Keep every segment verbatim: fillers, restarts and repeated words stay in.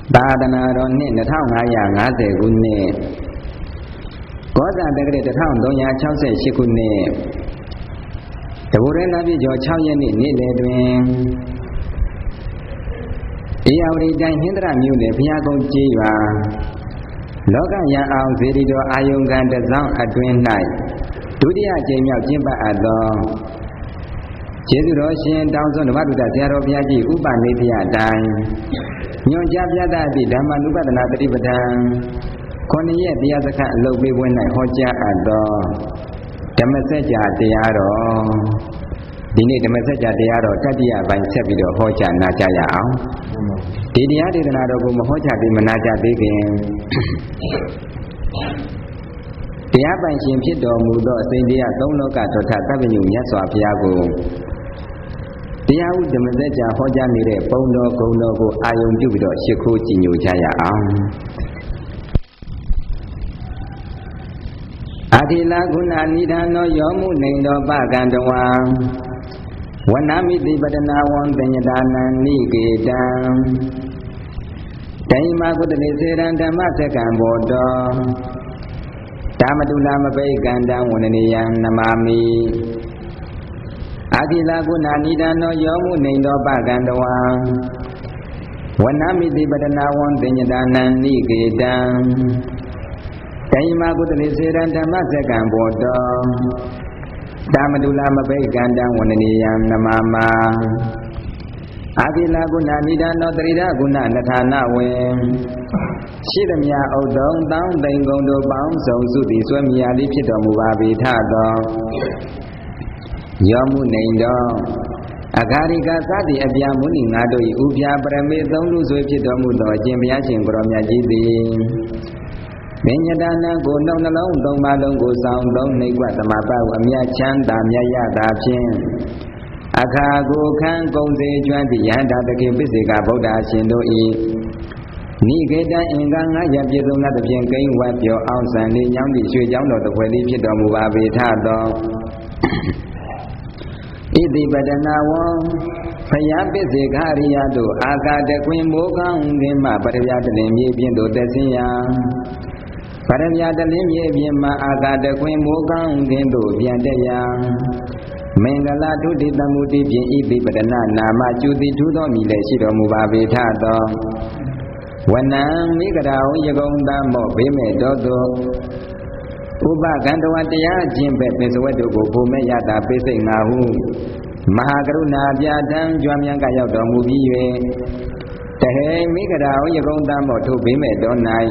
ตาตนาร้อนนี่หนึ่งพันห้าร้อยห้าสิบกุเนကောဇာတက္ကရာတစ်ထောင်သုံးရာခြောက်ဆယ်ရှစ်ခုနှစ်တဘူရဲလာပြည့်ကျော်ခြောက်ရက်နေ့နေ့လယ်တွင်ဧရာဝတီတိုင်းဟင်္ဒရာမြို့နယ်ဘုရားကုန်းကျေးရွာလောကရန်အောင်ဇေဒီတော်အာယုံခံတစ်စောင်းအတွင်း၌ဒုတိယကြိမ်မြောက်ကျင်းပအပ်သောကျေးဇူးတော်ရှင်တောင်စွန်းဓမ္မတုဒ္ဒဆရာတော်ဘုရားကြီးဥပနိဒေယတိုင်းညွန်ကြားပြသသည့်ဓမ္မနုပဒနာတတိပဌာန်ခொနည်းရဲ့တရားစခန်းအလုပ်ပေးပွဲ၌ဟောကြားအပ်သောဓမ္မစကြာတရားတော်ဒီနေ့ဓမ္မစကြာတရားတော်တတိယပိုင်းဆက်ပြီးတော့ဟောကြားနာကြားရအောင်ဒီတရားဒေသနာတော်ကိုမဟောကြားပြီးမနာကြားသေးခင်တရားပိုင်ရှင်ဖြစ်တော်မူသောအစဉ်တရားသုံးလောကတော်ထသဗ္ဗညုမြတ်စွာဘုရားကိုတရားဥဓမ္မစကြာဟောကြားနေတဲ့ပုံတော်ဂုဏ်တော်ကိုအာယုံပြုပြီးတော့ရှ िख ိုးကြည်ညိုကြရအောင်အာတိလာကုဏနိဒာနောယောမှုနေတော်ပကံတဝံဝနမိတိပတနာဝံတညတာနံနိကေတံဒိမကုတလေစေရံဓမ္မစကံဘောတောဓမ္မတုလာမပိကံတံဝန္ဒနေယံနမာမိအာတိလာကုဏနိဒာနောယောမှုနေတော်ပကံတဝံဝနမိတိပတနာဝံတညတာနံနိကေတံဒိမကုတလေစေရံဓမ္မစကံဘောတောဓမ္မတုလာမပိကံတံဝန္ဒနေယံနမမအာတိလာကုဏနိဒာနောတရိဒကုဏနထာနဝေရှိသမျှဥဒ္ဒုံတောင်းတိန်ကုန်တို့ပေါင်းစုံစုသည်ဆွေမြာလေးဖြစ်တော်မူပါပေထသောယောမှုနေတော်အဂါရိကသတိအပြာမုနိငါတို့၏ဥပြာပရမေသုံးလူဆွေဖြစ်တော်မူသောအရှင်ဘုရားရှင်ကိုရောမြတ်ကြီးသည်မဉ္ဇဒါနံကိုနှုတ်နှလုံးသုံးပါလုံးကိုဆောင်သုံးနှိပ်ကွသမပဟုအမြတ်ချမ်းသာမြတ်ရတာဖြင့်အခါကိုခံကုန်စေကျွမ်းသည့်ယန္တာတခင်ပစ္စေကဗုဒ္ဓရှင်တို့၏နိကေတံအင်္ဂါငါးရပြည့်စုံသဖြင့်ကိန်းဝတ်ပြောအောင်ဆန်လေးညောင်းသည့်ရွှေချောင်းတော်တစ်ခွက်လေးဖြစ်တော်မူပါပေထသောဣတိပတနာဝံဖယားပစ္စေခရိယတို့အာကာတကွင်မိုးကောင်းခင်းမှပရိယတလင်မြေပြင်သို့တက်ဆင်းရာပရမယတလင်းမြေပြင်မှာအာကာတကွင်မိုးကောင်းခင်းသို့ပြန်တက်ရာမင်္ဂလာထုတိတမှုတိဖြင့်ဤပိပဒနာနာမကျူတိထူသောမိလည်းရှိတော်မူပါပေထသောဝနံမိဂရာဝယကုံတမောဘေးမဲ့တော်သူဥပကန္တဝတရားခြင်းပဲပင်စဝတ်တို့ကိုပုံမဲ့ရတာပိစိတ်ငါဟုမဟာကရုဏာပြဋ္ဌာန်းကြွမြန်းကရောက်တော်မူပြီး၍တဟေမိဂရာဝယကုံတမောထိုဘေးမဲ့တော်၌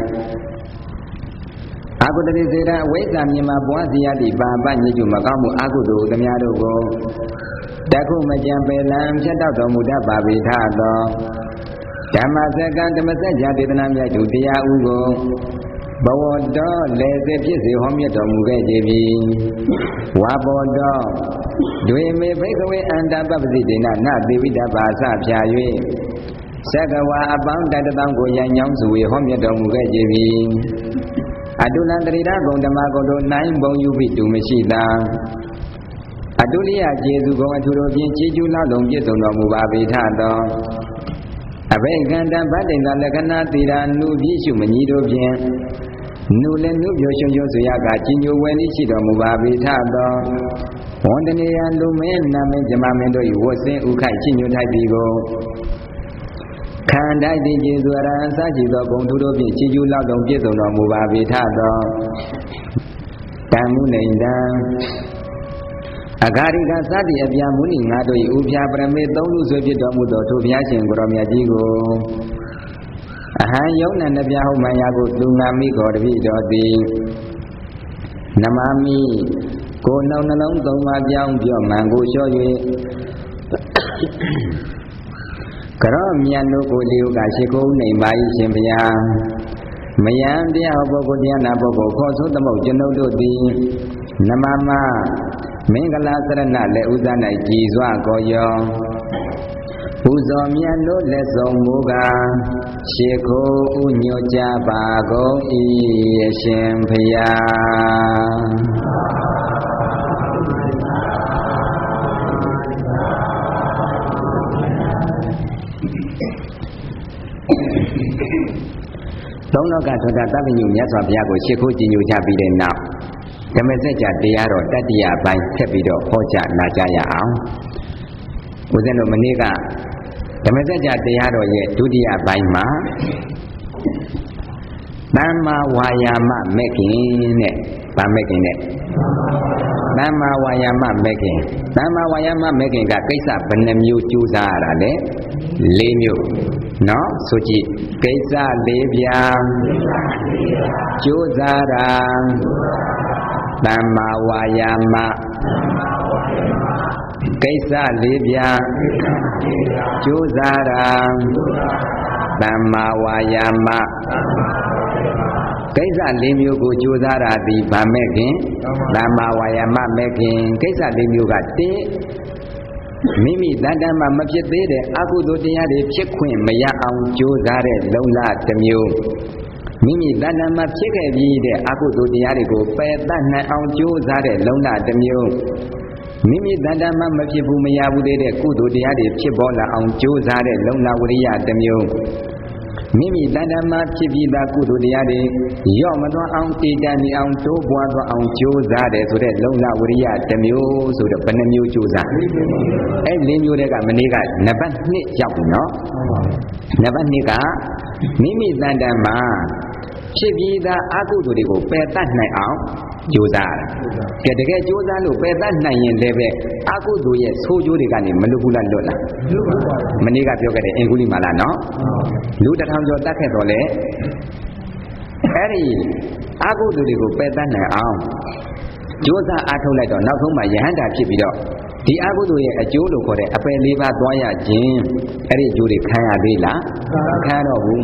အာကုတတိစေတအဝိဇ္ဇာမြင်မှာပွားစီရသည့်ပါပညစ်ကျမကောင်းမှုအာကုတို့သမျှတို့ကိုတခုမကြံပယ်လံဖြတ်တောက်တော်မူတတ်ပါပေထသောဓမ္မစကံဓမ္မစကြာဒေသနာမြတ်သူတရားဥကိုဘဝတော်လေစေဖြစ်စေဟောမြတ်တော်မူခဲ့ကြပြီဝါဘောတော်ဒွေမေဘိကဝေအန္တပပ္ပစိတေနနသေဝိတပါစဖြာ၍သက္ကဝါအပေါင်းတတတောင်းကိုရန်ညောင်းစုဝေဟောမြတ်တော်မူခဲ့ကြပြီအတုလံတရိဒဂုံဓမ္မဂုံတို့နိုင်ဘုံယူပြီးတူမရှိသာအတုလိယကျေစုဂုံအထူတို့ဖြင့်ချီးကျူးလောက်လုံးပြည့်စုံတော်မူပါပေထသောအဘိကန္တဗတ္တိန္ဒလက္ခဏာတိရာနုပြည့်ရှုမညီတို့ဖြင့်နုလည်းနုပြောရှုံရှုံဆိုရကကြီးညိုဝဲလေးရှိတော်မူပါပေထသောဝန္တနေယလူမင်းနာမင်းဇမမင်းတို့၏ဝတ်စင်းဥခိုက်ချီညိုထိုက်သည်ကိုခန္ဓာတိကျေစွာရန်စရှိသောဂုံသူတို့ဖြင့်ချီးကျူးလောက်တော်ပြည့်စုံတော်မူပါပေထသောတံမှုနေတံအဂါရိကသတိအပြာမုနိငါတို့၏ဥပြာပရမေသုံးလူဆွေဖြစ်တော်မူသောထိုဘုရားရှင်ကိုရောမြတ်ကြီးကိုအဟံယုံနဲ့နှပြဟုတ်မှန်ရာကိုသူငါမိခေါ်တပိတော်သည်နမမိကိုနှောင်းနှလုံးသုံးပါးပြောင်းပြောမှန်ကိုလျှော့၍ကရောမြတ်တို့ကိုလေကရှိခိုးနေပါ၏ရှင်ဘုရားမယံတရားဟောပုဂ္ဂိုလ်တရားနာပုဂ္ဂိုလ်ခေါ်ဆိုသမုတ်ကျွန်ုပ်တို့သည်နမမမင်္ဂလာစရဏလည်းဥဇာ၌ကြည်စွာကိုယောပူဇော်မြတ်တို့လက်ဆုံးမူကားရှိခိုးဥညွတ်ကြပါကုန်၏အရှင်ဘုရားသုံးလောကထွတ်တာတပ္ပညုမြတ်စွာဘုရားကိုရှ िख ိုးကြည်ညိုကြပြီးတဲ့နောက်ဓမ္မစကြာတရားတော်တတ္တိယအပိုင်းဆက်ပြီးတော့ဟောကြားနာကြားရအောင်ဦးဇင်းတို့မနေ့ကဓမ္မစကြာတရားတော်ရဲ့ဒုတိယပိုင်းမှာသမ္မာဝါယာမမဲ့ခင်နဲ့ဗာမဲ့ခင်နဲ့သမ္မာဝါယာမမဲ့ခင်သမ္မာဝါယာမမဲ့ခင်ကကိစ္စဘယ်နှမျိုးကြိုးစားရတာလဲ၄မျိုးနော်ဆိုကြည့်ကိစ္စ၄ပြားကြိုးစားတာသမ္မာဝါယာမကိစ္စ၄ပြားကြိုးစားတာသမ္မာဝါယာမကိစ္စ၄မျိုးကိုကြိုးစားတာဒီဗာမဲ့ခင်သမ္မာဝါယာမမဲ့ခင်ကိစ္စ၄မျိုးကတင်းမိမိတဏ္ဍာမှာမဖြစ်သေးတဲ့အကုသိုလ်တရားတွေဖြစ်ခွင့်မရအောင်ကြိုးစားတဲ့လုံလတစ်မျိုးမိမိတဏ္ဍာမှာဖြစ်ခဲ့ပြီးတဲ့အကုသိုလ်တရားတွေကိုပယ်တတ်နိုင်အောင်ကြိုးစားတဲ့လုံလတစ်မျိုးမိမိတဏ္ဍာမှာမဖြစ်ဘူးမရဘူးတဲ့ကုသိုလ်တရားတွေဖြစ်ပေါ်လာအောင်ကြိုးစားတဲ့လုံလဝရိယတစ်မျိုးမိမိတဏ္ဍာမှာဖြစ်ပြီးသားကုသိုလ်တရားတွေရော့မသွားအောင်တည်တံ့နေအောင်တိုးပွားသွားအောင်ကြိုးစားတယ်ဆိုတဲ့လုံလဝရိယတစ်မျိုးဆိုတော့ဘယ်နှမျိုးကြိုးစားအဲ့၄မျိုးတည်းကမနေ့ကနံပါတ်၂ရောက်ပြီနော်နံပါတ်၂ကမိမိတဏ္ဍာမှာဖြစ်ပြီးသားအကုသိုလ်တွေကိုပယ်တတ်နိုင်အောင်ကြိုးစားတယ်ကဲတကယ်ကြိုးစားလို့ပယ်တတ်နိုင်ရင်လည်းပဲအကုသိုလ်ရဲ့ဆိုးကျိုးတွေကနေမလွတ်ဘူးလားလွတ်လားလွတ်ပါဘူးမနေ့ကပြောခဲ့တဲ့အင်္ဂုလိမာလာနော်လူတစ်ထောင်ကျော်တတ်ခဲ့တော့လေအဲ့ဒီအကုသိုလ်တွေကိုပယ်တတ်နိုင်အောင်ကြိုးစားအားထုတ်လိုက်တော့နောက်ဆုံးမှယဟန္တာဖြစ်ပြီးတော့ဒီအကုသိုလ်ရဲ့အကျိုးလို့ခေါ်တဲ့အပယ်လေးပါးသွားရခြင်းအဲ့ဒီအကျိုးတွေခံရသေးလားမခံတော့ဘူး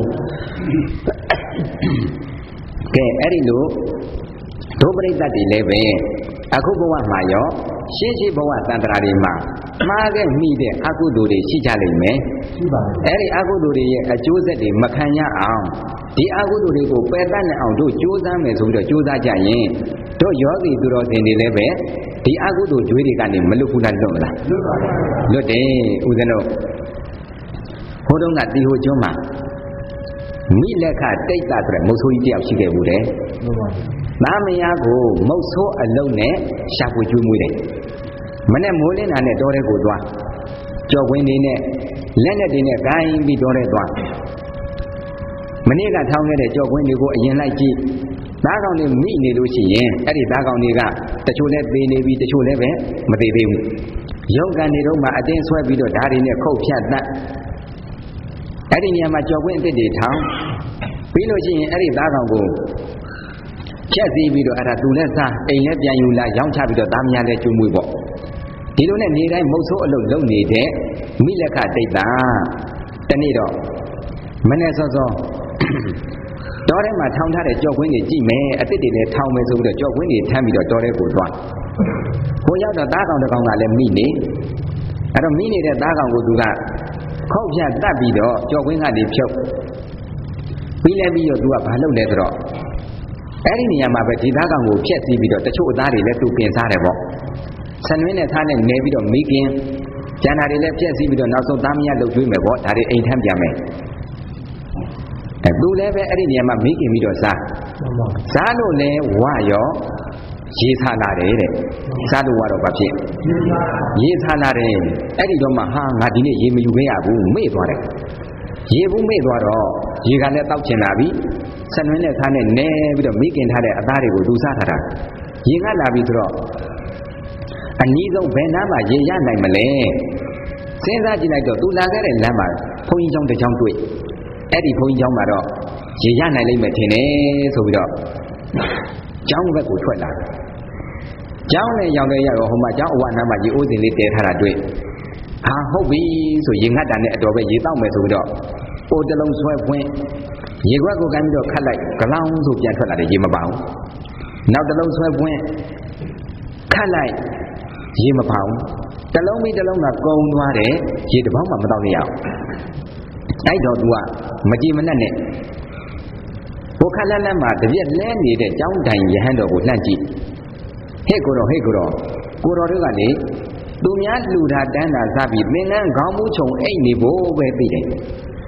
ကဲအဲ့ဒီလိုဒုပရိသတ်တွေလည်းပဲအခုဘဝမှာရောရှေးရှေးဘဝတန်ត្រာတွေမှာမှားခဲ့မိတဲ့အကုသိုလ်တွေရှိကြလိမ့်မယ်ရှိပါဘူးအဲ့ဒီအကုသိုလ်တွေရဲ့အကျိုးဆက်တွေမခံရအောင်ဒီအကုသိုလ်တွေကိုပယ်တတ်နိုင်အောင်တို့ကြိုးစားမယ်ဆိုပြီးတော့ကြိုးစားကြရင်တို့ယောဂီသူတော်စင်တွေလည်းပဲဒီအကုသိုလ်ကြွေးတွေကနေမလွတ်ဘူးလားလွတ်မလားလွတ်ပါဘူးလွတ်တယ်ဦးဇင်းတို့ဟိုတုန်းကတီဟိုကျွန်းမှာမိလက်ခတိတ်တာဆိုတဲ့မုတ်ဆိုးကြီးတယောက်ရှိခဲ့ဘူးတဲ့မှန်ပါဘူးသားမယားကိုမုတ်ဆိုးအလုံးနဲ့ရှာဖွေကျွေးမွေးတယ်မနဲ့မိုးလင်းတာနဲ့တောထဲကိုသွားကြော်ကွင်းနေနဲ့လက်နဲ့တွေနဲ့ဂိုင်းပြီးတောထဲသွားမနေ့ကထောင်းခဲ့တဲ့ကြော်ကွင်းတွေကိုအရင်လိုက်ကြည့်သားကောင်တွေမိနေလို့ရှိရင်အဲ့ဒီသားကောင်တွေကတချို့လည်းသေနေပြီတချို့လည်းပဲမသေသေးဘူးရုပ်ကန်တွေတော့မှအတင်းဆွဲပြီးတော့ဓာတ်တွေနဲ့ခုတ်ဖြတ်တတ်အဲ့ဒီနေရာမှာကြော်ကွင်းအစ်စ်တွေထောင်းပြီးလို့ရှိရင်အဲ့ဒီသားကောင်ကိုဖြတ်စည်းပြီးတော့အဲ့ဒါသူလည်းစားအိမ်လည်းပြန်ယူလာရောင်းချပြီးတော့သားမယားလည်းကျွေးမွေးပေါ့ဒီလိုနဲ့နေတိုင်းမုတ်ဆိုးအလုပ်လုပ်နေတဲ့မိလက်ခတိတ်တာတနေ့တော့မနေ့စောစောတောထဲမှာထောင်ထားတဲ့ကြော်ကွင်းတွေကြည့်မယ်အစ်စ်တွေလည်းထောင်မယ်ဆိုပြီးတော့ကြော်ကွင်းတွေထမ်းပြီးတော့တောထဲကိုသွားကိုရောက်တော့သားကောင်တစ်ကောင်ကလည်းမိနေအဲ့တော့မိနေတဲ့သားကောင်ကိုသူကခောက်ဖြတ်တတ်ပြီးတော့ကြော်ကွင်းကနေဖြုတ်ပြီးလည်းပြီးတော့သူကဘာလုပ်လဲဆိုတော့အဲ့ဒီနေရာမှာပဲဒီသားကောင်ကိုဖြက်စီးပြီးတော့တချို့အသားတွေလည်းသူပြင်စားတယ်ပေါ့ဆန်နှင်းနဲ့သားနဲ့နေပြီးတော့မိခင်ကျန်တာတွေလည်းဖြက်စီးပြီးတော့နောက်ဆုံးသားမယားလှုပ်ကျွေးမယ်ပေါ့ဒါတွေအိမ်ထမ်းပြန်မယ်အဲသူလည်းပဲအဲ့ဒီနေရာမှာမိခင်ပြီးတော့စားစားလို့လည်းဝရောရေးစားလာတယ်တဲ့စားလို့ဝတော့ဘာဖြစ်ရေးစားလာတယ်အဲ့ဒီတော့မှဟာငါဒီနေ့ရေမယူခဲ့ရဘူးမေ့သွားတယ်ရေဘူးမေ့သွားတော့ရေကလည်းတောက်ချင်လာပြီဆန်နှင်းနဲ့သားနဲ့နဲပြီးတော့မိခင်ထားတဲ့အသားတွေကိုသူစားထားတာရေကလာပြီဆိုတော့အနည်းဆုံးဘယ်နားမှာရေရနိုင်မလဲစဉ်းစားကြည့်လိုက်တော့သူလာခဲ့တဲ့လမ်းမှာဘုန်းကြီးကျောင်းတစ်ကျောင်းတွေ့အဲ့ဒီဘုန်းကြီးကျောင်းမှာတော့ရေရနိုင်လိမ့်မယ်ထင်တယ်ဆိုပြီးတော့ကျောင်းဘက်ကိုထွက်လာကျောင်းနဲ့ရောင်တဲ့ရတော့ဟိုမှာကျောင်းအဝနားမှာရေအိုးစင်လေးတည်ထားတာတွေ့ဟာဟုတ်ပြီဆိုရေငတ်တာနဲ့အတော်ပဲရေတောက်မယ်ဆိုပြီးတော့အိုးတစ်လုံးဆွဲဖွင့်ရေခွက်ကိုကမ်းပြီးတော့ခတ်လိုက်ကလောင်းဆိုပြန်ထွက်လာတယ်ရေမပါဘူးနောက်တစ်လုံးဆွဲပွင့်ခတ်လိုက်ရေမပါဘူးတစ်လုံးပြီးတစ်လုံးကကုံသွားတယ်ရေတစ်ပေါင်းမှမတော့ရအောင်အဲ့တော့ तू ကမကြည်မနှက်နဲ့ဟိုခက်လက်လက်မှာတပြက်လဲနေတဲ့ကျောင်းတိုင်ရဟန်းတော်ကိုလှမ်းကြည့်ဟဲ့ကိုတော်ဟဲ့ကိုတော်ကိုတော်တို့ကလေသူများလူတာတန်းတာစပြီးသင်္ကန်းခေါင်းမူးချုံအိတ်နေဖို့ပဲသိတယ်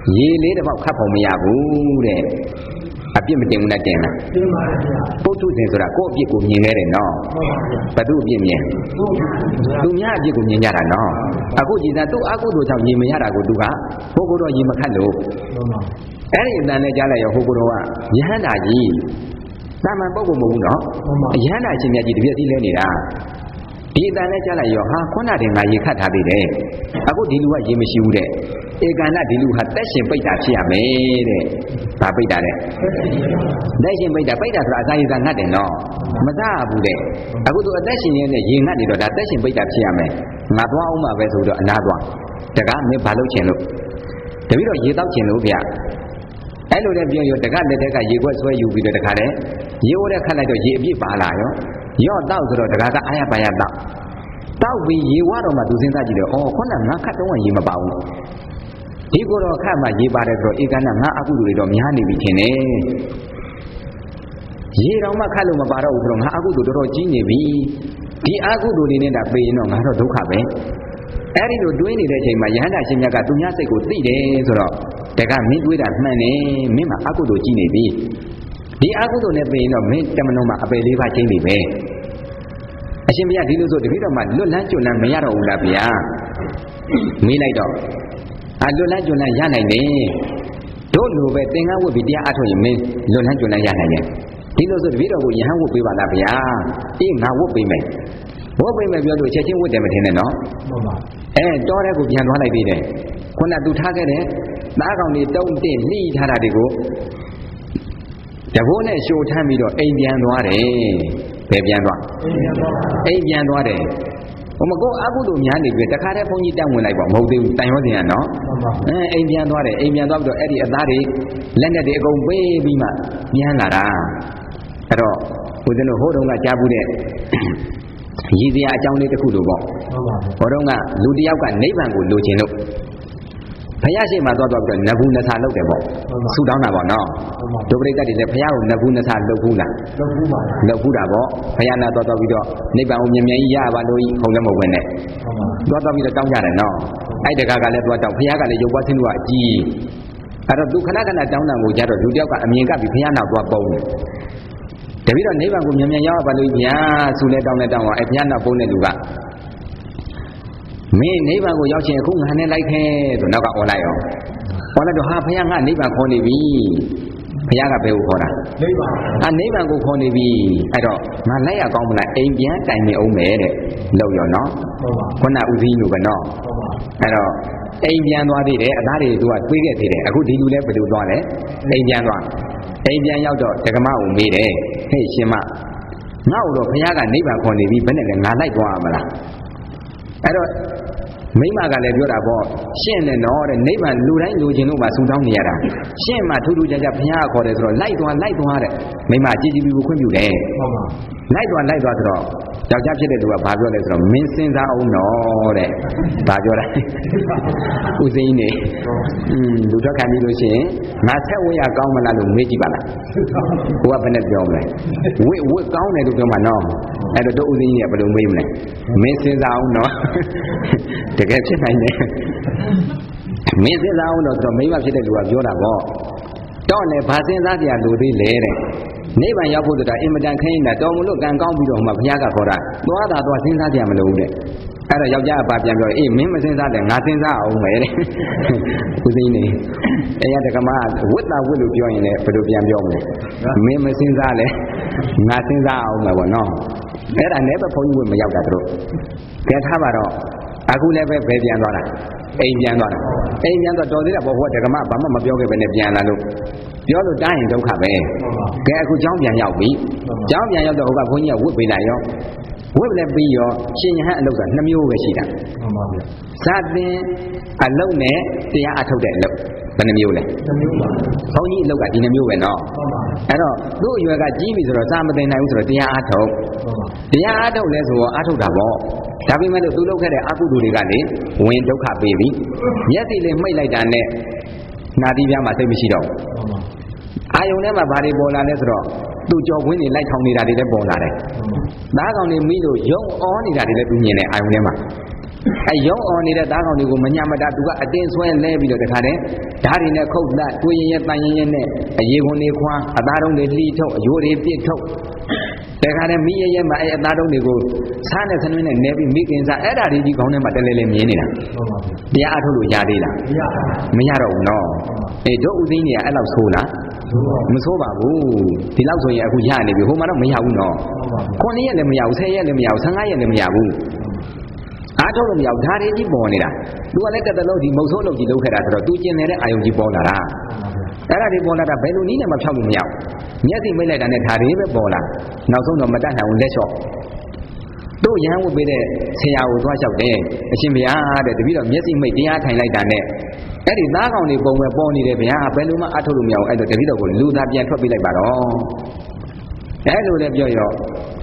ရေလေးတစ်ပေါက်ခတ်ဖို့မရဘူးတဲ့အပြစ်မတင်ဘူးနဲ့တင်လားတင်ပါဗျာပုထုဇဉ်ဆိုတာကိုယ့်အပြစ်ကိုမြင်နေတယ်နော်ဘသူအပြစ်မြင်သူများအပြစ်ကိုမြင်ကြတာနော်အခုကြည်သာသူ့အကုသိုလ်ကြောင့်မြင်မရတာကိုသူကဟိုကိုတော့ရေမခတ်လို့အဲ့ဒီအတန်နဲ့ကြားလိုက်ရောဟိုကိုတော့ကယဟန္တာကြီးတာမန်ပုဂ္ဂိုလ်မဟုတ်ဘူးနော်ယဟန္တာရှင်မြတ်ကြီးတပြည့်စည်းလဲနေတာဒီအတန်နဲ့ကြားလိုက်ရောဟာခုနတည်းငါရေခတ်ထားသေးတယ်အခုဒီလူကရေမရှိဘူးတဲ့ဧကန္နဒီလူဟာတက်ရှင်ပိတ်တာဖြစ်ရမယ်တဲ့ဒါပိတ်တာတဲ့တက်ရှင်ပိတ်တာပိတ်တာဆိုတာအစာရည်သာငတ်တယ်နော်မသားဘူးတဲ့အခုသူအသက်ရှင်နေတဲ့ရေငတ်နေတော့ဒါတက်ရှင်ပိတ်တာဖြစ်ရမယ်ငါသွားအောင်ပါပဲဆိုတော့အနာသွားတကားမင်းဘာလုပ်ချင်လို့တပည့်တော့ရေတောက်ချင်လို့ဗျအဲ့လိုလည်းပြောရောတကားလက်ထက်ကရေခွက်ဆွဲယူပြီးတော့တခါတည်းရေဝတဲ့ခတ်လိုက်တော့ရေအပြည့်ပါလာရောရော့တောက်ဆိုတော့တကားကအာရပါရတောက်တောက်ပြီးရေဝတော့မှသူစဉ်းစားကြည့်တယ်အော်ခုနကငါခတ်တော့ရေမပါဘူးဒီကိုတော့ခတ်မှရေပါတယ်ဆိုတော့ဧကန္နငါအကုသိုလ်တွေတော့များနေပြီထင်တယ်ရေတော်မှခတ်လို့မပါတော့ဘူးဆိုတော့ငါအကုသိုလ်တော်တော်ကြီးနေပြီဒီအကုသိုလ်တွေနဲ့ဒါပေရင်တော့ငါတော့ဒုက္ခပဲအဲ့ဒီလိုတွေးနေတဲ့အချိန်မှာယဟန္တာရှင်မြတ်ကသူများစိတ်ကိုသိတယ်ဆိုတော့တကမင်းတွေးတာမှန်တယ်မင်းမှာအကုသိုလ်ကြီးနေပြီဒီအကုသိုလ်နဲ့ပေရင်တော့မင်းတမန်တော်မှာအပယ်လေးပါးချင်းနေပဲအရှင်ဘုရားဒီလိုဆိုတပည့်တော်မှလွတ်လန်းကျွတ်လန်းမရတော့ဘူးလားဗျာမေးလိုက်တော့အလွတ်လန်းကျွတ်လန်းရနိုင်တယ်တို့လိုပဲသင်္ကန်းဝတ်ပြီးတရားအထုတ်ရင်မင်းလွတ်လန်းကျွတ်လန်းရနိုင်တယ်ဒီလိုဆိုတပည့်တော်ကိုယဟန်ဝတ်ပေးပါလားဗျာအေးငါဝတ်ပေးမယ်ဝတ်ပေးမယ်ပြောလို့ချက်ချင်းဝတ်တယ်မထင်နဲ့နော်ဟုတ်ပါအဲတောတဲ့ကိုပြန်သွားလိုက်သေးတယ်ခုနသူထားခဲ့တဲ့သားကောင်တွေတုံးတင်လှိထားတာတွေကိုတဘိုးနဲ့ရှို့ထမ်းပြီးတော့အိမ်ပြန်သွားတယ်ဘယ်ပြန်သွားအိမ်ပြန်သွားတယ်ဟိုမကောအကုသိုလ်များနေပြီတခါတည်းဘုန်းကြီးတက်ဝင်လိုက်ပေါ့မဟုတ်သေးဘူးတိုင်ရောစင်ကနော်အဲအိမ်ပြန်သွားတယ်အိမ်ပြန်သွားပြီးတော့အဲ့ဒီအသားတွေလက်နဲ့တွေအကုန်ပေးပြီးမှပြန်လာတာအဲ့တော့ဦးဇင်းတို့ဟိုတုန်းကကြားဘူးတဲ့ရည်စရာအကြောင်းလေးတစ်ခုလိုပေါ့ဟိုတုန်းကလူတစ်ယောက်ကနိဗ္ဗာန်ကိုလိုချင်လို့ဘုရားရှိခိုးသွားသွားပြီးတော့နဘူးနဆာလုပ်တယ်ပေါ့ဆူတောင်းတာပေါ့နော်ဒုပရိသတ်တွေလည်းဘုရားကိုနဘူးနဆာလုပ်ဘူးလားလုပ်ဘူးပါလုပ်ဘူးတာပေါ့ဘုရားနာသွားသွားပြီးတော့နိဗ္ဗာန်ကိုမြင်မြင်ကြီးရပါလို့ဟုတ်လည်းမဟုတ်ဘူးနဲ့သွားသွားပြီးတော့တောင်းကြတယ်နော်အဲ့တကားကလည်းသွားတောင်းဘုရားကလည်းရုပ်ပွားဆင်းလို့အကြီးအဲ့တော့သူခဏခဏတောင်းတာကိုကြတော့လူတစ်ယောက်ကအမြင်ကပ်ပြီးဘုရားနာသွားပုံတယ်တပည့်တော့နိဗ္ဗာန်ကိုမြင်မြင်ရောက်ပါလို့ဗျာဆူလဲတောင်းလဲတောင်းတော့အဲ့ဘုရားနာပုံတဲ့လူကမင်းနိဗ္ဗာန်ကိုရောက်ချင်အခုငါနဲ့လိုက်ခဲဆိုနောက်ကអော်လိုက်ရောអော်လိုက်တော့ဟာဘုရားငါနိဗ္ဗာန်ခေါ်နေပြီဘုရားကဘယ်ကိုခေါ်တာနိဗ္ဗာန်ဟာနိဗ္ဗာန်ကိုခေါ်နေပြီအဲ့တော့ငါလိုက်ရကောင်းမလားအိမ်ပြန်တိုင်နေအောင်မယ်တဲ့လောက်ရောနော်ခုနဥစည်းလူပဲနော်အဲ့တော့အိမ်ပြန်သွားသေးတယ်အသားတွေသူကတွေးခဲ့သေးတယ်အခုဒီလူလည်းဘယ်လိုသွားလဲအိမ်ပြန်သွားအိမ်ပြန်ရောက်တော့တက္ကမကိုမေးတယ်ဟဲ့ရှင်မငါ့ကိုတော့ဘုရားကနိဗ္ဗာန်ခေါ်နေပြီဘယ်နဲ့လဲငါလိုက်သွားရမလားအဲ့တော့မိမကလည်းပြောတာပေါ့ရှင့်နဲ့တော့တဲ့နိဗ္ဗာန်လူတိုင်းလူချင်းတို့မှဆူတောင်းနေရတာရှင့်မှထူးထူးခြားခြားဘုရားခေါ်တယ်ဆိုတော့လိုက်သွားလိုက်သွားတဲ့မိမကြည်ကြည်ပြီးခွင့်ပြုတယ်ဟုတ်ပါလိုက်သွားလိုက်သွားဆိုတော့ယောက်ျားဖြစ်တဲ့သူကဘာပြောလဲဆိုတော့မင်းစဉ်းစားအောင်တော့တဲ့ဘာပြောလဲဥစိမ်းနေอืมလူတော့ခံပြီးလို့ရှိရင်ငါဆက်ဝေးရကောင်းမလားလို့မေးကြည့်ပါလားကိုကဘယ်နဲ့ပြောမလဲဝိဝိကောင်းတယ်လို့ပြောမှာနော်အဲ့တော့တို့ဥစိမ်းကြီးကဘယ်လိုမေးမလဲမင်းစဉ်းစားအောင်တော့တကယ်ဖြစ်နိုင်တယ်မင်းစဉ်းစားအောင်တော့ဆိုမိမဖြစ်တဲ့လူကပြောတာပေါ့တော့လည်းဘာစဉ်းစားကြရလို့သေးလဲတဲ့နိဗ္ဗာန်ရောက်ဖို့ဆိုတာအင်မတန်ခင်းနေတာတော်မလို့ကံကောင်းပြီးတော့မှဘုရားကခေါ်တာသွားတာသွားစဉ်းစားကြရမလို့တဲ့အဲ့တော့ယောက်ျားကပါပြန်ပြောအေးမင်းမစဉ်းစားတယ်ငါစဉ်းစားအောင်မယ်တဲ့ဦးသိန်းနေအဲ့ရတက္ကမဝိတ္တဝိလို့ပြောရင်လည်းဘယ်လိုပြန်ပြောမလဲမင်းမစဉ်းစားလဲငါစဉ်းစားအောင်မယ်ပေါ့နော်အဲ့ဒါလည်းပဲဘုန်းကြီးဝိမရောက်တာတို့ကဲထားပါတော့အခုလည်းပဲဘယ်ပြန်သွားတာအိမ်ပြန်သွားတာအိမ်ပြန်တော့တော်သေးတာဘောဟောတက္ကမဘာမှမပြောခဲ့ပဲနဲ့ပြန်လာလို့ပြောလို့တားရင်ဒုက္ခပဲကဲအခုเจ้าပြန်ရောက်ပြီเจ้าပြန်ရောက်တော့ဟိုကဘုန်းကြီးကဝတ်ပေးလိုက်ရောဝတ်လည်းပြီးရောရှင်ယဟန်အလုပ်ကနှစ်မျိုးပဲရှိတာမှန်ပါဗျာဇာတင်အလုပ်နဲ့တရားအထုတ်တဲ့အလုပ်ဘယ်နှမျိုးလဲနှစ်မျိုးပါဘုန်းကြီးအလုပ်ကဒီနှစ်မျိုးပဲနော်မှန်ပါအဲ့တော့သူ့အရွယ်ကကြီးပြီဆိုတော့စာမသိနိုင်ဘူးဆိုတော့တရားအထုတ်မှန်ပါတရားအထုတ်လဲဆိုတော့အထုတ်တာပေါ့ဒါပေမဲ့လို့သူလုပ်ခဲ့တဲ့အကုသိုလ်တွေကလေဝင်ဒုက္ခပေးပြီမျက်စိလေးမှိတ်လိုက်တာနဲ့နာတိပြားမှာစိတ်မရှိတော့ဘူးအာယုန်ထဲမှာဘာတွေပေါ်လာလဲဆိုတော့သူ့ကြော်ခွင်းတွေလိုက်ထောင်နေတာတွေလည်းပေါ်လာတယ်။သားကောင်တွေမိလို့ယုံအောနေတာတွေလည်းသူမြင်တယ်အာယုန်ထဲမှာไอ้ย้อนอ่อนနေတဲ့သားကောင်တွေကိုမညမတာသူကအတင်းဆွဲလဲပြီးတော့တခါတည်းဓာတ်တွေနဲ့ခုတ်လက်ကိုရင်ရဲ့တန်ရင်ရဲ့နဲ့အရေခွန်တွေခွာအသားတုံးတွေလှီးထုတ်အယိုးတွေပြစ်ထုတ်တခါတည်းမိရဲ့ရဲ့မှာအဲ့အသားတုံးတွေကိုစားနဲ့ဆနွင်းနဲ့နဲပြီးမိခင်စားအဲ့ဓာတ်တွေကြီးခေါင်းထဲမှာတလဲလဲမြင်နေတာတရားအထုတ်လို့ရသေးလားမရတော့ဘူးနော်အေးတို့ဥသိန်းတွေကအဲ့လောက်ဆိုးလားမဆိုးပါဘူးဒီလောက်ဆိုရင်အခုရနေပြီဟိုမှာတော့မရဘူးနော်ခုနှစ်ရက်လည်းမရဘူးဆယ်ရက်လည်းမရဘူးဆယ်ငါးရက်လည်းမရဘူးအားထုတ်လို့မရဘူးဓာတ်တွေကြီးပေါ်နေတာသူကလည်းတက်တလုံးဒီမုတ်ဆိုးလုံးကြီးလုပ်ခဲ့တာဆိုတော့သူကျင်နေတဲ့အာယုံကြီးပေါ်လာတာအဲ့ဒါတွေပေါ်လာတာဘယ်လိုနည်းနဲ့မှဖြောက်လို့မရဘူးမျက်စိမိတ်လိုက်တာနဲ့ဓာတ်တွေပဲပေါ်လာနောက်ဆုံးတော့မတတ်နိုင်ဘူးလက်လျှော့တို့ရဟန်းဝတ်ပေးတဲ့ဆရာကိုသွားလျှောက်တယ်အရှင်ဘုရားတဲ့တပည့်တော်မျက်စိမိတ်တရားထိုင်လိုက်တာနဲ့အဲ့ဒီသားကောင်တွေပုံပဲပေါ်နေတယ်ဗျာဘယ်လိုမှအထုတ်လို့မရဘူးအဲ့တော့တပည့်တော်ကိုလူသားပြန်ထွက်ပေးလိုက်ပါတော့အဲ့လိုလည်းပြောရော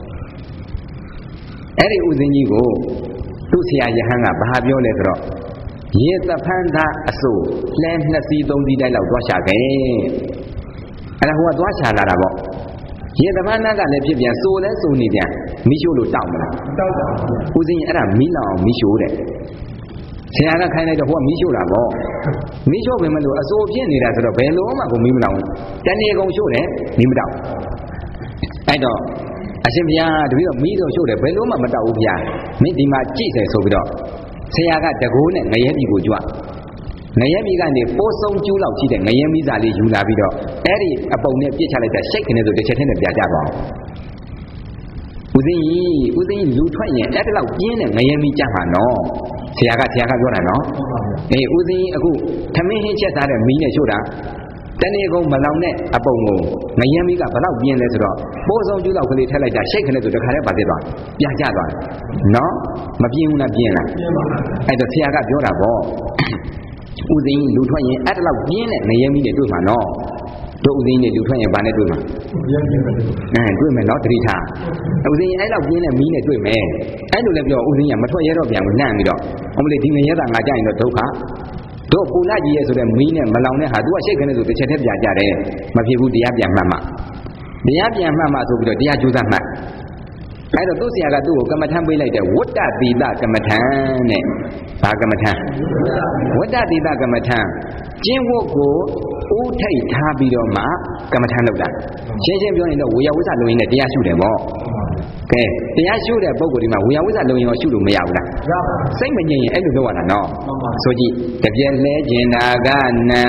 အဲ့ဒီဥစဉ်ကြီးကိုသူ့ဆရာယဟန်ကဘာပြောလဲဆိုတော့ရေသဖန်းသားအစိုးလဲနှစ်စီးသုံးစီးတိုက်လောက်သွားရှာခဲ့အဲ့ဒါဟိုကသွားရှာလာတာပေါ့ရေသဖန်းသားကလည်းဖြစ်ပြန်စိုးလဲစိုးနေပြန်မိရှို့လို့တောက်မလားတောက်တာဥစဉ်အဲ့ဒါမိလောင်အောင်မိရှို့တဲ့ဆရာကခိုင်းလိုက်တော့ဟိုကမိရှို့တာပေါ့မိရှို့ပဲမလို့အစိုးဖြစ်နေတာဆိုတော့ဘယ်လိုမှကိုမိမလောင်တဏှေကုံရှို့တယ်မိမတောက်အဲ့တော့အရှင်ဘုရားတပည့်တော်မိတော့ရှို့တယ်ဘယ်လိုမှမတောက်ဘူးဗျာမင်းဒီမှာကြည့်တယ်ဆိုပြီးတော့ဆရာကတကိုးနဲ့ငရဲပြီကိုကြွငရဲပြီကနေပိုးဆုံးကျူးလောက်ရှိတဲ့ငရဲမိစာလေးယူလာပြီးတော့အဲ့ဒီအပုံနဲ့ပြစ်ချလိုက်တဲ့ရှိတ်ကနေဆိုတစ်ချက်ထဲနဲ့ပြကြပါအောင်ဦးသိန်းကြီးဦးသိန်းလူထွက်ရင်အဲ့ဒါလောက်ပြင်းတဲ့ငရဲမိကြမှာနော်ဆရာကဆရာကပြောတာနော်အေးဦးသိန်းအခုသမင်းဟင်းချက်သားတဲ့မီးနဲ့ရှို့တာတနေ့ကုန်မလောင်တဲ့အပုံကိုငရဲမိကဘလောက်ပြင်းလဲဆိုတော့ပိုးဆုံးကျူးလောက်ကလေးထည့်လိုက်တာရှိတ်ခနဲ့ဆိုတခါတည်းပါသေးသွားပြကြသွားနော်မပြင်းဘူးလားပြင်းလားအဲ့တော့ဆရာကပြောတာပေါ့ဥသိန်းလူထွက်ရင်အဲ့ဒါလောက်ပြင်းတဲ့ငရဲမိနဲ့တွေ့မှာနော်တို့ဥသိန်းနဲ့လူထွက်ရင်ဘာနဲ့တွေ့မှာအဲတွေ့မယ်နော်တတိထားဥသိန်းအဲ့လောက်ပြင်းတဲ့မီးနဲ့တွေ့မယ်အဲ့လိုလည်းပြောဥသိန်းကမထွက်ရတော့ပြန်ဘူးနှံ့ပြီးတော့အမလေးဒီငရဲတာငါကြရင်တော့ဒုက္ခတို့ပူလာကြီးရဲ့ဆိုတဲ့မီးနဲ့မလောင်တဲ့ဟာ तू ကရှိတ်ခနဲ့ဆိုတစ်ချက်တည်းပြကြတယ်မဖြစ်ဘူးတရားပြန်မှတ်မှတရားပြန်မှတ်မှဆိုပြီးတော့တရားကျိုးစားမှတ်အဲ့တော့သူ့ဆရာကသူ့ကိုကမ္မထမ်းပေးလိုက်တဲ့ဝတ္တတိတကမ္မထမ်းတဲ့ဘာကမ္မထမ်းဝတ္တတိတကမ္မထမ်းကျင့်ဝတ်ကိုဥထိတ်ထားပြီးတော့မှကမ္မထမ်းလုပ်တာရှင်းရှင်းပြောရင်တော့ဝေယဝိဇ္ဇလုံရင်းနဲ့တရားရှုတယ်ပေါ့ကဲတရားရှုတဲ့ပုဂ္ဂိုလ်ဒီမှာဝေယဝိဇ္ဇလုံရင်းရောရှုလို့မရဘူးလားရပါဘူးစိတ်မငြိမ်ရင်အဲ့လိုလုပ်ရတာနော်ဆိုကြည့်တပြက်လဲကျင်တာကနံ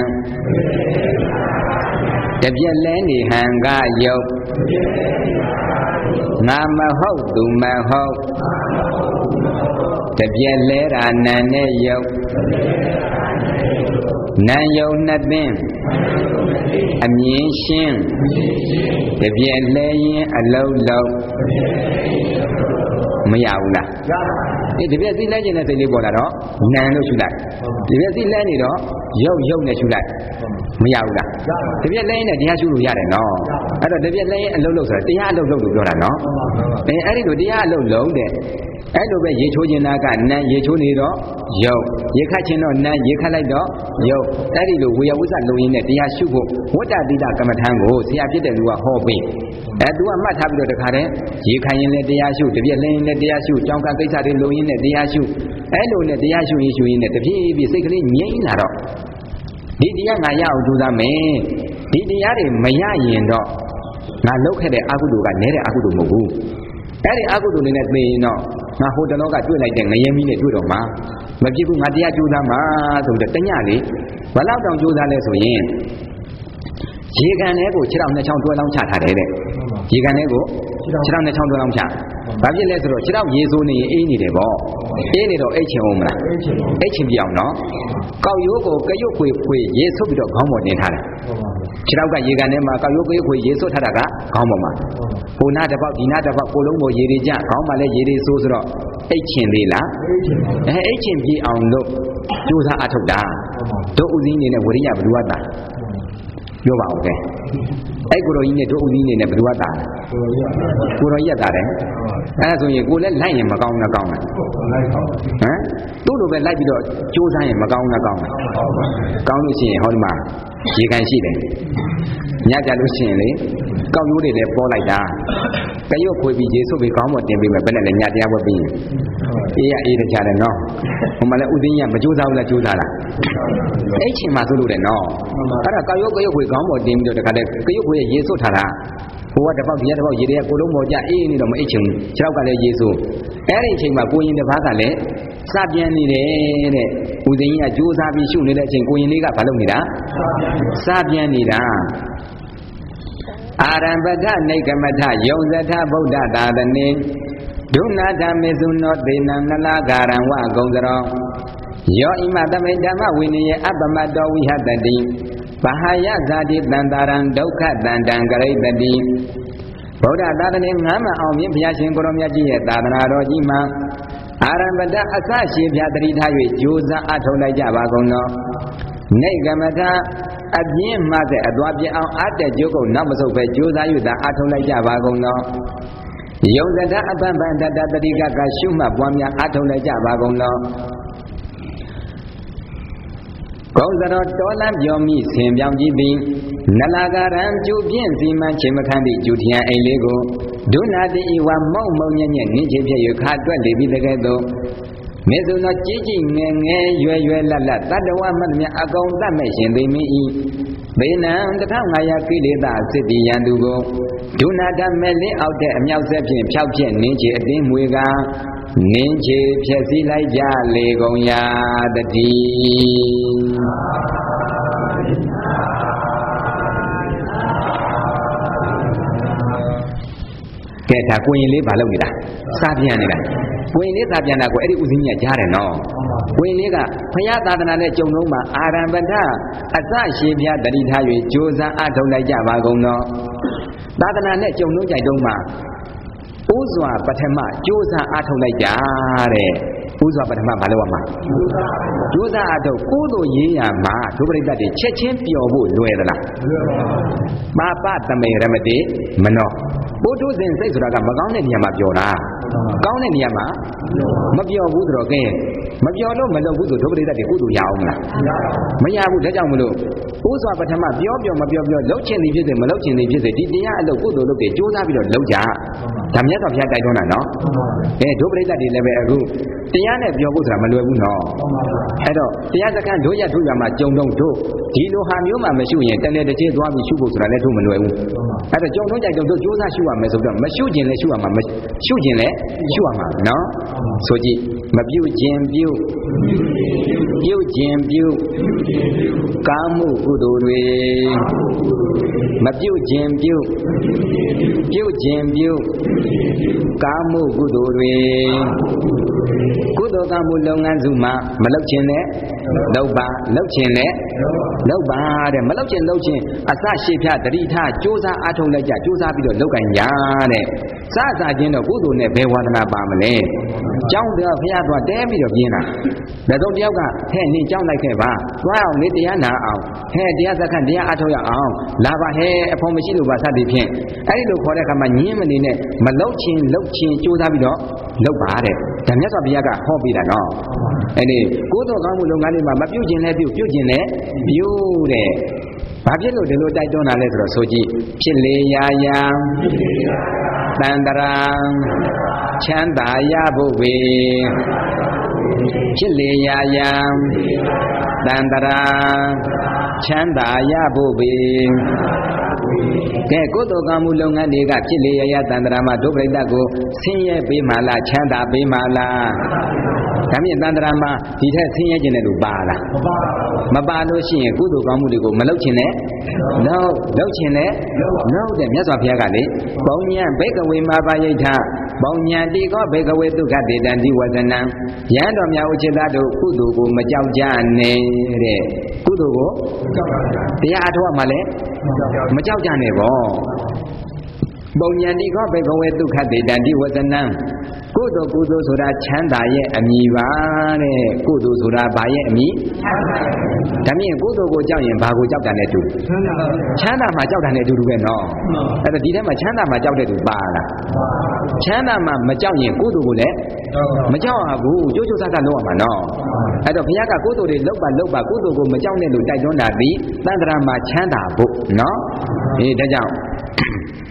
တပြက်လဲနေဟံကယုတ်ငါမဟုတ်သူမဟုတ်တပြက်လဲတာနံနဲ့ယုတ်နံယုတ်နှစ်သိန်းအမြင်ရှင်းတပြက်လဲရင်အလုံးလုံးမရဘူးလားရပါဘူးဒီတပြက်စီလဲခြင်းနဲ့စိတ်လေးပေါ်လာတော့နံလို့ရှုလိုက်ဒီပြက်စီလဲနေတော့ယုတ်ယုတ်နဲ့ရှုလိုက်မရဘူးလားတပြက်လဲရင်လည်းတရားရှုလို့ရတယ်နော်အဲ့တော့တပြက်လဲရင်အလုံးလုံးဆိုတာတရားအလုံးလုံးလို့ပြောတာနော်အဲအဲ့ဒီလိုတရားအလုံးလုံးတဲ့အဲ့လိုပဲရေချိုးခြင်းနာကနံရေချိုးနေတော့ယုတ်ရေခတ်ခြင်းတော့နံရေခတ်လိုက်တော့ယုတ်အဲ့ဒီလိုဝေယဝိဇ္ဇလုံရင်းနဲ့တရားရှုဖို့ဝတ္တတိတကမ္မထံကိုဆရာဖြစ်တဲ့လူကဟောပေးအဲသူကမှတ်ထားပြီးတော့တခါတည်းရေခတ်ရင်လည်းတရားရှုတပြက်လဲရင်လည်းတရားရှုကြောင်းကကိစ္စတွေလုံရင်းနဲ့တရားရှုအဲ့လိုနဲ့တရားရှုရင်ရှုရင်းနဲ့တဖြည်းဖြည်းစိတ်ကလေးငြိမ်လာတော့ဒီတရားငါရအောင်ကြိုးစားမယ်ဒီတရားတွေမရရင်တော့ငါလုပ်ခဲ့တဲ့အကုသိုလ်ကနဲတဲ့အကုသိုလ်မဟုတ်ဘူးအဲ့ဒီအကုသိုလ်လေးနဲ့သိရင်တော့ငါဟိုတလောကတွေ့လိုက်တဲ့ငရဲမီးနဲ့တွေ့တော့မှာမဖြစ်ဘူးငါတရားကြိုးစားမှာဆိုတော့တညလေးဘလောက်တောင်ကြိုးစားလဲဆိုရင်ရေကန်ထဲကိုခြေထောက်နှစ်ချောင်းတွဲလောင်းချထားတယ်တဲ့ရေကန်ထဲကိုခြေထောက်နှစ်ချောင်းတွဲလောင်းချဘာဖြစ်လဲဆိုတော့ခြေထောက်ရေဆိုးနေရင်အေးနေတယ်ပေါ့အေးနေတော့အိတ်ချင်အောင်မလားအိတ်ချင်ပြအောင်နော်ကောက်ရိုးကိုကရွတ်ခွေခွေရေဆုပ်ပြီးတော့ခေါင်းပေါ်တင်ထားတယ်ခြေထောက်ကရေကန်ထဲမှာကောက်ရိုးခွေခွေရေဆုပ်ထားတာကခေါင်းပေါ်မှာဟိုနားတစ်ပေါက်ဒီနားတစ်ပေါက်ကိုလုံးပေါ်ရေတွေကျခေါင်းမှာလည်းရေတွေဆိုးဆိုတော့အိတ်ချင်သေးလားအဲအိတ်ချင်ပြအောင်လို့ကြိုးစားအထုတ်တာတို့ဥစည်းနေနဲ့ဝရိယဘယ်သူကတာပြောပါဦးကဲအဲ့ကိုတော်ကြီးနဲ့တို့ဥစည်းနေနဲ့ဘယ်သူကတာကိုတော်ကြီးကတာတယ်အဲ့ဒါဆိုရင်ကိုလည်းလိုက်ရင်မကောင်းဘူးကောင်းတယ်ဟမ်သူ့လိုပဲလိုက်ပြီးတော့ကြိုးစားရင်မကောင်းဘူးကောင်းတယ်ကောင်းလို့ရှိရင်ဟောဒီမှာရေကန်ရှိတယ်ညကြလို့ရှိရင်လေကောက်ရိုးတွေလည်းပေါ်လိုက်တာ cái yêu khôi bị Giêsu bị có một tiền bị mà bên này là nhà nhà bị ý à ý là cha này nó không mà là ưu tiên nhà mà chú giáo là chú giáo là ấy chỉ mà tôi được nó cái là cái yêu cái yêu khôi có một tiền được cái cái yêu khôi Giêsu thà là cô đã bảo gì đã bảo gì đấy cô đúng một nhà ý này là mấy chừng cháu cái là Giêsu ấy thì chỉ mà cô nhìn được phá cả lẽ sa biên này đấy ưu tiên nhà chú giáo bị sụn này đấy chỉ cô nhìn này cả phải không nhỉ đã sa biên này đã Arambata Nikamata Yozata Buddha Dadane Dunata Mizuno Dina Nalagaran Wa Gongaro Yo Imadame Dama Winnie Abamado Wihadadi Bahaya Zadi Dandaran Doka Dandangare Dadi Buddha Dadane Nama Omi Piashin Goromiaji Dadana Rojima Arambata Asashi Piadri Tayu Juza Atola Java Gono Nikamataအပြင်းမှတဲ့အသွားပြအောင်အတဲ့ကျုပ်ကိုနောက်မဆုတ်ပဲကြိုးစားယူတာအထုံးလိုက်ကြပါကုန်သောယုံစတာအပံပံတတတတိကကရှုမှတ်ပွားများအထုံးလိုက်ကြပါကုန်သောကောင်းစတော်တော်လန်းပြောမိဆင်ပြောင်းကြည့်ပြီးနလာကရံကျူပြင်းစီမံချိန်မခန့်သည့်ကျူထျံအိမ်လေးကိုဒုနာတိဤဝမုံမုံညံ့ညံ့နင်းချဖြစ်၍ခါတွက်လေပြီးတကယ်တော့မေဇုနောကြီးကြီးငယ်ငယ်ရွယ်ရွယ်လတ်လတ်တတဝမတ်မြအကောင်တတ်မဲ့ရှင်သိမင်းဤဘေနံတထောင်ငါးရာကိလေသာစစ်တီရန်သူကိုဒုနာတမဲ့လင်းအောက်တဲ့အမြောက်ဆက်ဖြင့်ဖြောက်ပြက်နင်းချေအတင်းမွေကနင်းချေဖြက်စီးလိုက်ကြလေကုန်ရာတတိကဲဒါကိုရင်လေးဘာလုပ်နေတာစားပြန်နေတာကိုရင်လေးစားပြန်တာကိုအဲ့ဒီဥစဉ်ကြီးကြားတယ်နော်ကိုရင်လေးကဘုရားသာသနာနဲ့ကြုံလုံးမှာအာရံပဒအစရှိပြတတိထား၍ကြိုးစားအထောက်လိုက်ကြပါကုန်သောသာသနာနဲ့ကြုံလုံးကြိုက်တုံးမှာဥစွာပထမကြိုးစားအထောက်လိုက်ကြတဲ့ဥစွာပထမဘာလို့ရမှာကြိုးစားအထောက်ကိုယ်တို့ရေးရမှာဒုပရိသတ်တွေချက်ချင်းပျော်ဖို့လွယ်သလားပါပတမေရမတိမနောဘုထုဇဉ်စိတ်ဆိုတာကမကောင်းတဲ့နေရာမှာပျော်တာကောင်းတဲ့နေရာမှာမပျော်ဘူးဆိုတော့ကဲမပျော်လို့မလုပ်ဘူးဆိုဒုပရိသတ်တွေကုသိုလ်ရအောင်မလားမရဘူးဒါကြောင့်မလို့ဥစွာပထမပြောပြောမပြောပြောလှုပ်ချင်နေဖြစ်စေမလှုပ်ချင်နေဖြစ်စေဒီတရားအလုပ်ကုသိုလ်လုပ်တွေကြိုးစားပြီးတော့လုပ်ကြဒါမြတ်စွာဘုရားတိုက်တွန်းတာနော်အဲဒုပရိသတ်တွေလည်းပဲအခုတရားနဲ့ပြောဖို့ဆိုတာမလွယ်ဘူးနော်အဲ့တော့တရားစခန်းတို့ရတို့ရမှာကြုံတော့တို့ဒီလိုဟာမျိုးမှမရှိရင်တနေ့တစ်ချိန်သွားပြီးရှုဖို့ဆိုတာလည်းတို့မလွယ်ဘူးအဲ့တော့ကြုံတော့ကြိုက်တော့တို့ကြိုးစားရှုရမယ်ဆိုတော့မရှုခြင်းလည်းရှုရမှာမရှုခြင်းလည်းရှုရမှာနော်ဆိုကြည့်မပြုတ်ခြင်းပြုတ်ပြုတ်ခြင်းပြုတ်ကာမှုကုသိုလ်တွေမပြုတ်ခြင်းပြုတ်ပြုတ်ခြင်းပြုတ်ကာမှုကုသိုလ်တွေကုသိုလ်ကမှုလုပ်ငန်းစုမှာမလုပ်ခြင်းနဲ့လုပ်ပါလုပ်ခြင်းနဲ့လုပ်ပါတဲ့မလုပ်ခြင်းလုပ်ခြင်းအစရှိဖြတ်တတိထကြိုးစားအားထုတ်လိုက်ကြကြိုးစားပြီးတော့လုပ်ကင်ကြတဲ့စစချင်းတော့ကုသိုလ်နဲ့ဘယ်ဝါဒနာပါမလဲကျောင်းတော်ဖះသွားတဲပြီးတော့ပြင်းတာဒါတော့တယောက်ကဟဲ့နေကျောင်းလိုက်ခဲ့ပါသွားအောင်နေတရားနာအောင်ဟဲ့တရားစခန်းတရားအားထုတ်ရအောင်လာပါဟဲ့အဖို့မရှိလို့ပါစသည်ဖြင့်အဲ့ဒီလိုခေါ်တဲ့အခါမှာညင်းမနေနဲ့မလုပ်ခြင်းလုပ်ခြင်းကြိုးစားပြီးတော့လုပ်ပါတဲ့ဒါမြတ်စွာဘုရားကဟောပြတာနော်အဲ့ဒီကိုယ်တော်ကောင်းမှုလုပ်ငန်းတွေမှာမပြုတ်ခြင်းနဲ့ပြုတ်ပြုတ်ခြင်းနဲ့ပြုတ်တဲ့ဘာဖြစ်လို့ဒီလိုတိုက်တွန်းတာလဲဆိုတော့ဆိုကြည့်ဖြစ်လေရာရာတန္တရာချမ်းသာရဖို့ပဲဖြစ်လေရာရာတန္တရာချမ်းသာရဖို့ပဲကဲကိုယ်တော်ကောင်းမှုလုပ်ငန်းတွေကဖြစ်လေရာရာတန္တရာမှာဒုပရိသတ်ကိုဆင်းရဲပေးမှလားချမ်းသာပေးမှလားဒါမြင့်တန္တရာမှာဒီထက်ဆင်းရဲခြင်းတဲ့လူပါလားမပါလို့ရှိရင်ကုသိုလ်ကောင်းမှုတွေကိုမလုပ်ခြင်းနဲ့လုပ်လုပ်ခြင်းနဲ့လုပ်တဲ့မြတ်စွာဘုရားကလေပုံညာဘိကဝေမာပါယိဋ္ဌပုံညာတိကောဘိကဝေဒုက္ခတေတံဒီဝဇနံယံတော်မြတ်ဥจิตတို့ကုသိုလ်ကိုမကြောက်ကြနဲ့တဲ့ကုသိုလ်ကိုတရားအထောက်အမှလည်းမကြောက်ကြနဲ့ပေါ့ပုံညာတိကောဘိကဝေဒုက္ခတေတံဒီဝဇနံကုသိုလ်ကုသိုလ်ဆိုတာချမ်းသာရဲ့အမည်ပါတဲ့ကုသိုလ်ဆိုတာဘာရဲ့အမည်ဒါမြင်ကုသိုလ်ကိုကြောက်ရင်ဘာကိုကြောက်တာနဲ့တူချမ်းသာမှာကြောက်တာနဲ့တူတူပဲနော်အဲ့ဒါဒီထဲမှာချမ်းသာမှာကြောက်တဲ့သူပါလားချမ်းသာမှာမကြောက်ရင်ကုသိုလ်ကိုလည်းမကြောက်ရဘူးကြိုးကြိုးစားစားလုပ်ရမှာနော်အဲ့တော့ဘုရားကကုသိုလ်တွေလုပ်ပါလုပ်ပါကုသိုလ်ကိုမကြောက်နဲ့လို့တိုက်တွန်းတာဒီသန္တရာမှာချမ်းသာဖို့နော်အေးဒါကြောင့်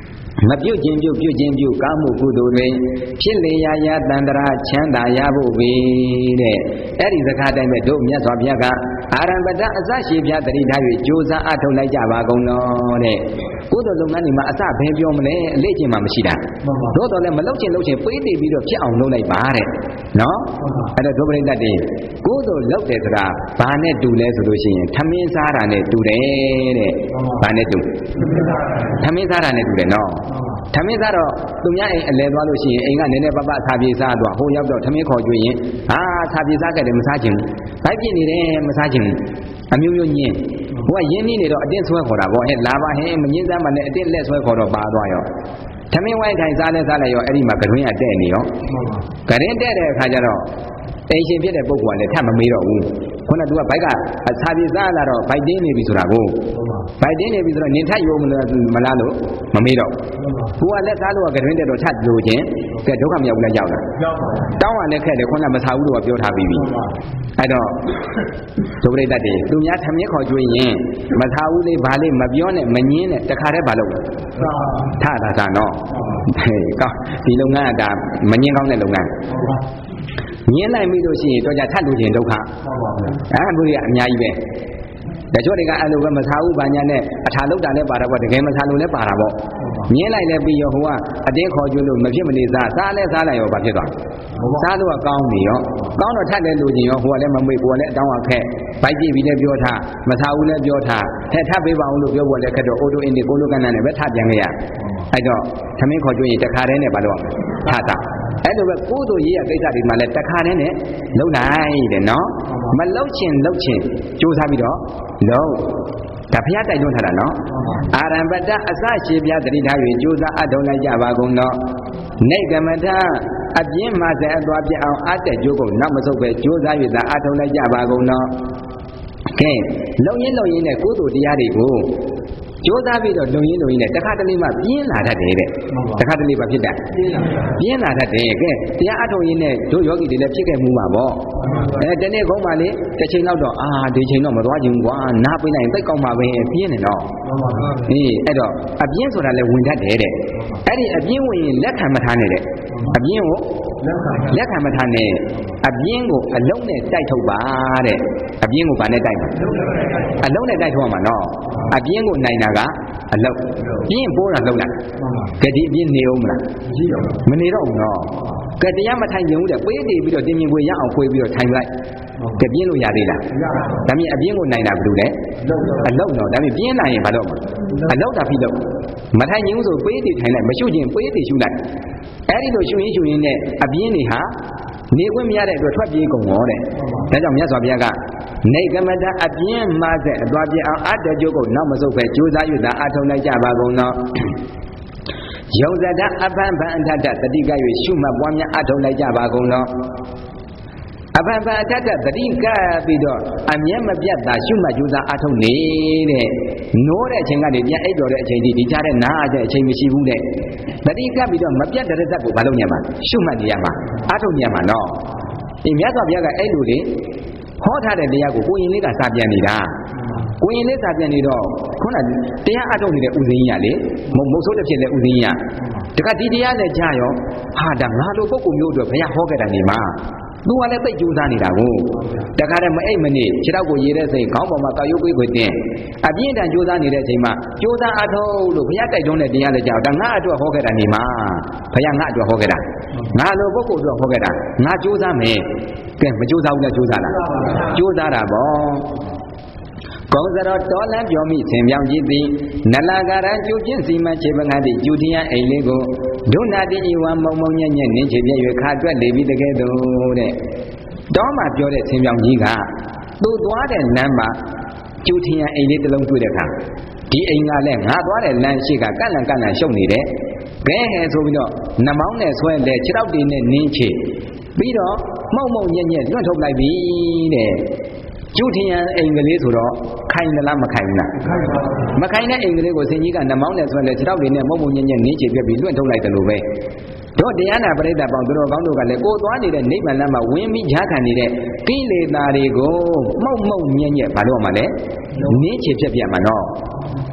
မပြုတ်ခြင်းပြုတ်ပြုတ်ခြင်းပြုတ်ကောင်းမှုကုသိုလ်တွေဖြစ်လေရာရာတန္တရာချမ်းသာရဖို့ပဲတဲ့အဲ့ဒီစကားတိုင်းပဲတို့မြတ်စွာဘုရားကအာရမတအစရှိပြတတိထား၍ကြိုးစားအထောက်လိုက်ကြပါကုန်တော့တဲ့ကုသိုလ်လုပ်ငန်းတွေမှာအစဘယ်ပြောမလဲအလေးချင်းမှမရှိတာတို့တော့လည်းမလုပ်ချင်လုပ်ချင်ပေးတည်ပြီးတော့ဖြစ်အောင်လုပ်လိုက်ပါတဲ့နော်အဲ့တော့ဒုပရိသတ်တွေကုသိုလ်လုပ်တယ်ဆိုတာဘာနဲ့တူလဲဆိုလို့ရှိရင်ထမင်းစားတာနဲ့တူတယ်တဲ့ဘာနဲ့တူထမင်းစားတာနဲ့တူတယ်နော်ထမင်းစားတော့သူများအိမ်အလဲသွားလို့ရှိရင်အိမ်ကနည်းနည်းပပစာပြေစားတော့ဟိုရောက်တော့ထမင်းခေါ်ကြွရင်ဟာစာပြေစားခဲ့တယ်မစားချင်ဘူးဘိုက်ပြစ်နေတယ်မစားချင်ဘူးအမျိုးမျိုးညင်းဟိုကရင်းနှီးနေတော့အတင်းဆွဲခေါ်တာပေါ့ဟဲ့လာပါဟဲ့မငင်းစမ်းမှလည်းအတင်းလက်ဆွဲခေါ်တော့ပါသွားရောထမင်းဝိုင်းထိုင်စားလဲစားလဲရောအဲ့ဒီမှာကတွင်းကတဲ့နေရောကတွင်းတဲ့တဲ့အခါကျတော့အိမ်ရှင်ဖြစ်တဲ့ပုဂ္ဂိုလ်ကလည်းထပ်မမေးတော့ဘူးခုနကသူကဘိုက်ကစာပြေစားလာတော့ဘိုက်တင်းနေပြီဆိုတာကိုဘိုက်တင်းနေပြီဆိုတော့နင်ထပ်ရောမလားမလားလို့မမေးတော့ကိုကလက်စားလို့ကတွင်းတဲ့တော့ထပ်လို့ချင်းကဲဒုက္ခမရောက်ဘူးလားရောက်တာတောင်းရလည်းခက်တယ်ခုနမစားဘူးလို့ပြောထားပြီးပြီအဲ့တော့ဒုပရိသတ်တွေသူများထမင်းခေါ်ကြွေးရင်မစားဘူးလေဘာလေးမပြောနဲ့မငင်းနဲ့တခါတည်းဘာလုပ်ထတာသာနော်ဟေးကောင်းဒီလုပ်ငန်းကဒါမငင်းကောင်းတဲ့လုပ်ငန်းငင်းလိုက်ပြီလို့ရှိရင်တော့ကြထပ်လို့ခြင်းဒုက္ခအဲ့ဘုရားအများကြီးပဲတချို့တွေကအဲ့လိုပဲမစားဘူးဘာညာနဲ့အထာလောက်တာနဲ့ပါတာပေါ့တကယ်မစားလို့လည်းပါတာပေါ့ငင်းလိုက်လည်းပြီးရောဟိုကအတင်းခေါ်ကျွလို့မဖြစ်မနေစားစားလဲစားလိုက်ရောဘာဖြစ်သွားစားလို့ကကောင်းနေရောကောင်းတော့ထပ်တယ်လို့ခြင်းရောဟိုကလည်းမမေ့ကိုကလည်းအတောင်းအခက်ဘိုက်ကြည့်ပြီးလည်းပြောထားမစားဘူးလည်းပြောထားထက်ထပ်ပေးပါအောင်လို့ပြောဖို့လည်းခက်တော့အိုတိုအင်းဒီကိုလိုကနန်းနဲ့ပဲထပ်ပြန်ခဲ့ရအဲ့တော့သမင်းခေါ်ကျွရင်တခါတည်းနဲ့ဘာလို့ထတာအဲ့လိုပဲကိုယ်တို့ရေးရကိစ္စတွေမှာလည်းတခါတည်းနဲ့လုံနိုင်တယ်နော်မလုံချင်လုံချင်ကြိုးစားပြီးတော့လုံဒါဘုရားတိုက်တွန်းထားတာနော်အာရမတအစရှိပြတတိထား၍ကြိုးစားအထောက်လိုက်ကြပါကုန်တော့နေကမထအပြင်းမှဆက်အသွားပြအောင်အတက်ကြိုးကုန်နောက်မဆုတ်ပဲကြိုးစား၍သာအထောက်လိုက်ကြပါကုန်တော့ကဲလုံရင်လုံရင်နဲ့ကိုယ်တို့တရားတွေကိုကြိုးစားပြီးတော့လုံရင်လုံရင်နဲ့တခါတလေမှပြင်းလာတတ်တယ်တဲ့တခါတလေမှဖြစ်တတ်ပြင်းလာတတ်တယ်ကဲတရားအထုတ်ရင်းနဲ့တို့ယောဂီတွေလည်းဖြစ်ခဲ့မှုမှာပေါ့အဲတနေ့ကုန်းမှလေတစ်ချိန်တော့တော့အာဒီချိန်တော့မသွားချင်ဘူးကွာနားပိလိုက်သိကောက်မှာပဲပြင်းနေတော့အေးအဲ့တော့အပြင်းဆိုတာလည်းဝင်တတ်တယ်တဲ့အဲ့ဒီအပြင်းဝင်ရင်လက်ခံမထားနဲ့တဲ့အပြင်းကိုလက်ခံမထားနဲ့အပြင်းကိုအလုံးနဲ့တိုက်ထုတ်ပါတဲ့အပြင်းကိုဗာနဲ့တိုက်ပါအလုံးနဲ့တိုက်ထုတ်ရမှာနော်အပြင်းကိုနိုင်တာကအလုံးပြင်းပိုးတာလုံးလိုက်ကဲဒီအပြင်းနေအောင်မလားမနေတော့ဘူးနော်ကဲတရားမထိုင်ကြဘူးတဲ့ပေးတည်ပြီးတော့တင်းမြင်ခွေရအောင်ခွေပြီးတော့ထိုင်လိုက်ကဲပြင်းလို့ရသေးလားဒါမြင်အပြင်းကိုနိုင်တာဘယ်လိုလဲအလုံးတော့ဒါမြင်ပြင်းနိုင်ရင်ဘာလို့အလုံးတာဖြစ်လို့မထိုင်ကြဘူးဆိုပေးတည်ထိုင်လိုက်မရှုခြင်းပေးတည်ရှုလိုက်အဲ့ဒီလိုရှုရင်းရှုရင်းနဲ့အပြင်းတွေဟာနေခွင့်မရတဲ့အတွက်ထွက်ပြေးကုန်ရောတဲ့ဒါကြောင့်မြတ်စွာဘုရားကနေကမတအပြင်းမှဆက်အသွားပြအောင်အတ္တကြိုးကိုနောက်မဆုတ်ပဲကြိုးစား၍သာအထုံလိုက်ကြပါကုန်သောယုံဇတအပန်းပန်းအထတတတိက၍ရှုမှတ်ပွားများအထုံလိုက်ကြပါကုန်သောအပန်းပန်းအထတတတိကပြီးတော့အမျက်မပြတ်သာရှုမှတ်ကြိုးစားအထုံနေတဲ့နိုးတဲ့အချိန်ကနေပြန်အိပ်တော်တဲ့အချိန်ဒီဒီချတဲ့နားအတဲ့အချိန်မရှိဘူးတဲ့တတိကပြီးတော့မပြတ်တဲ့ဇက်ကိုမလုပ်ညမှာရှုမှတ်နေရမှာအထုံညမှာနော်ဒီမြတ်စွာဘုရားကအဲ့လိုလေဟောထားတဲ့တရားကိုကိုရင်လေးကစာပြန်နေတာကိုရင်လေးစာပြန်နေတော့ခုနတရားအထုတ်နေတဲ့ဥစဉ်ကြီးကလေမုံမုတ်ဆိုးတစ်ဖြစ်တဲ့ဥစဉ်ကြီးကတခါဒီတရားနဲ့ကြာရောဟာဒါငါလိုပုဂ္ဂိုလ်မျိုးတို့ဘုရားဟောခဲ့တာနေမှာသူကလည်းသိကြိုးစားနေတာကိုတခါတည်းမအိပ်မနေခြေထောက်ကိုရေးတဲ့စိတ်ခေါင်းပေါ်မှာကာယုတ်ကွေးခွေတင်အပြင်းထန်ကြိုးစားနေတဲ့အချိန်မှာကြိုးစားအထုတ်လို့ဘုရားတိုက်တွန်းတဲ့တရားလည်းကြာဒါငါအတွက်ဟောခဲ့တာနေမှာဘုရားငါအတွက်ဟောခဲ့တာငါလိုပုဂ္ဂိုလ်အတွက်ဟောခဲ့တာငါကြိုးစားမယ်ကဲမကြိုးစားဘူးလားကြိုးစားလားကြိုးစားတာပေါ့ကောင်းစရောတော်လန်းပြောမိဆင်ပြောင်းကြည့်သည်နလာကာရကျူချင်းစီမံခြေပငါတိကျူထီယအိမ်လေးကိုဒုနာတိဤဝံမုံမုံညက်ညက်နင်းချေပြည့်၍ခါတွက်လေပြီးတကယ်တော့တဲ့တောမှပြောတဲ့ဆင်ပြောင်းကြီးကသူ့သွားတဲ့လမ်းမှာကျူထီယအိမ်လေးတစ်လုံးတွေ့တဲ့အခါဒီအိမ်ကလည်းငါသွားတဲ့လမ်းရှိကကန့်လန့်ကန့်လန့်ရှုပ်နေတယ်ဘဲဟဲဆိုပြီးတော့နှမောင်းနဲ့ဆွဲလဲခြေထောက်တွေနဲ့နင်းချေပြီးတော့မှုံမှုံညက်ညက်လွတ်ထုတ်လိုက်ပြီတဲ့ကျူထီယအိမ်ကလေးဆိုတော့ခိုင်လားမခိုင်လားမခိုင်တဲ့အိမ်ကလေးကိုဆင်ကြီးကနှမောင်းနဲ့ဆွဲလဲခြေထောက်တွေနဲ့မှုံမှုံညက်ညက်နင်းချေပြပြီးလွတ်ထုတ်လိုက်တယ်လို့ပဲတို့တရားနာပရိသတ်ပေါင်းသူတော်ကောင်းတို့ကလည်းကိုယ်သွားနေတဲ့နိဗ္ဗာန်လမ်းမှာဝင်ပြီးဈာခံနေတဲ့ကိလေသာတွေကိုမှုံမှုံညက်ညက်ဘာလို့မှလဲနင်းချေပြပြမှာနော်တ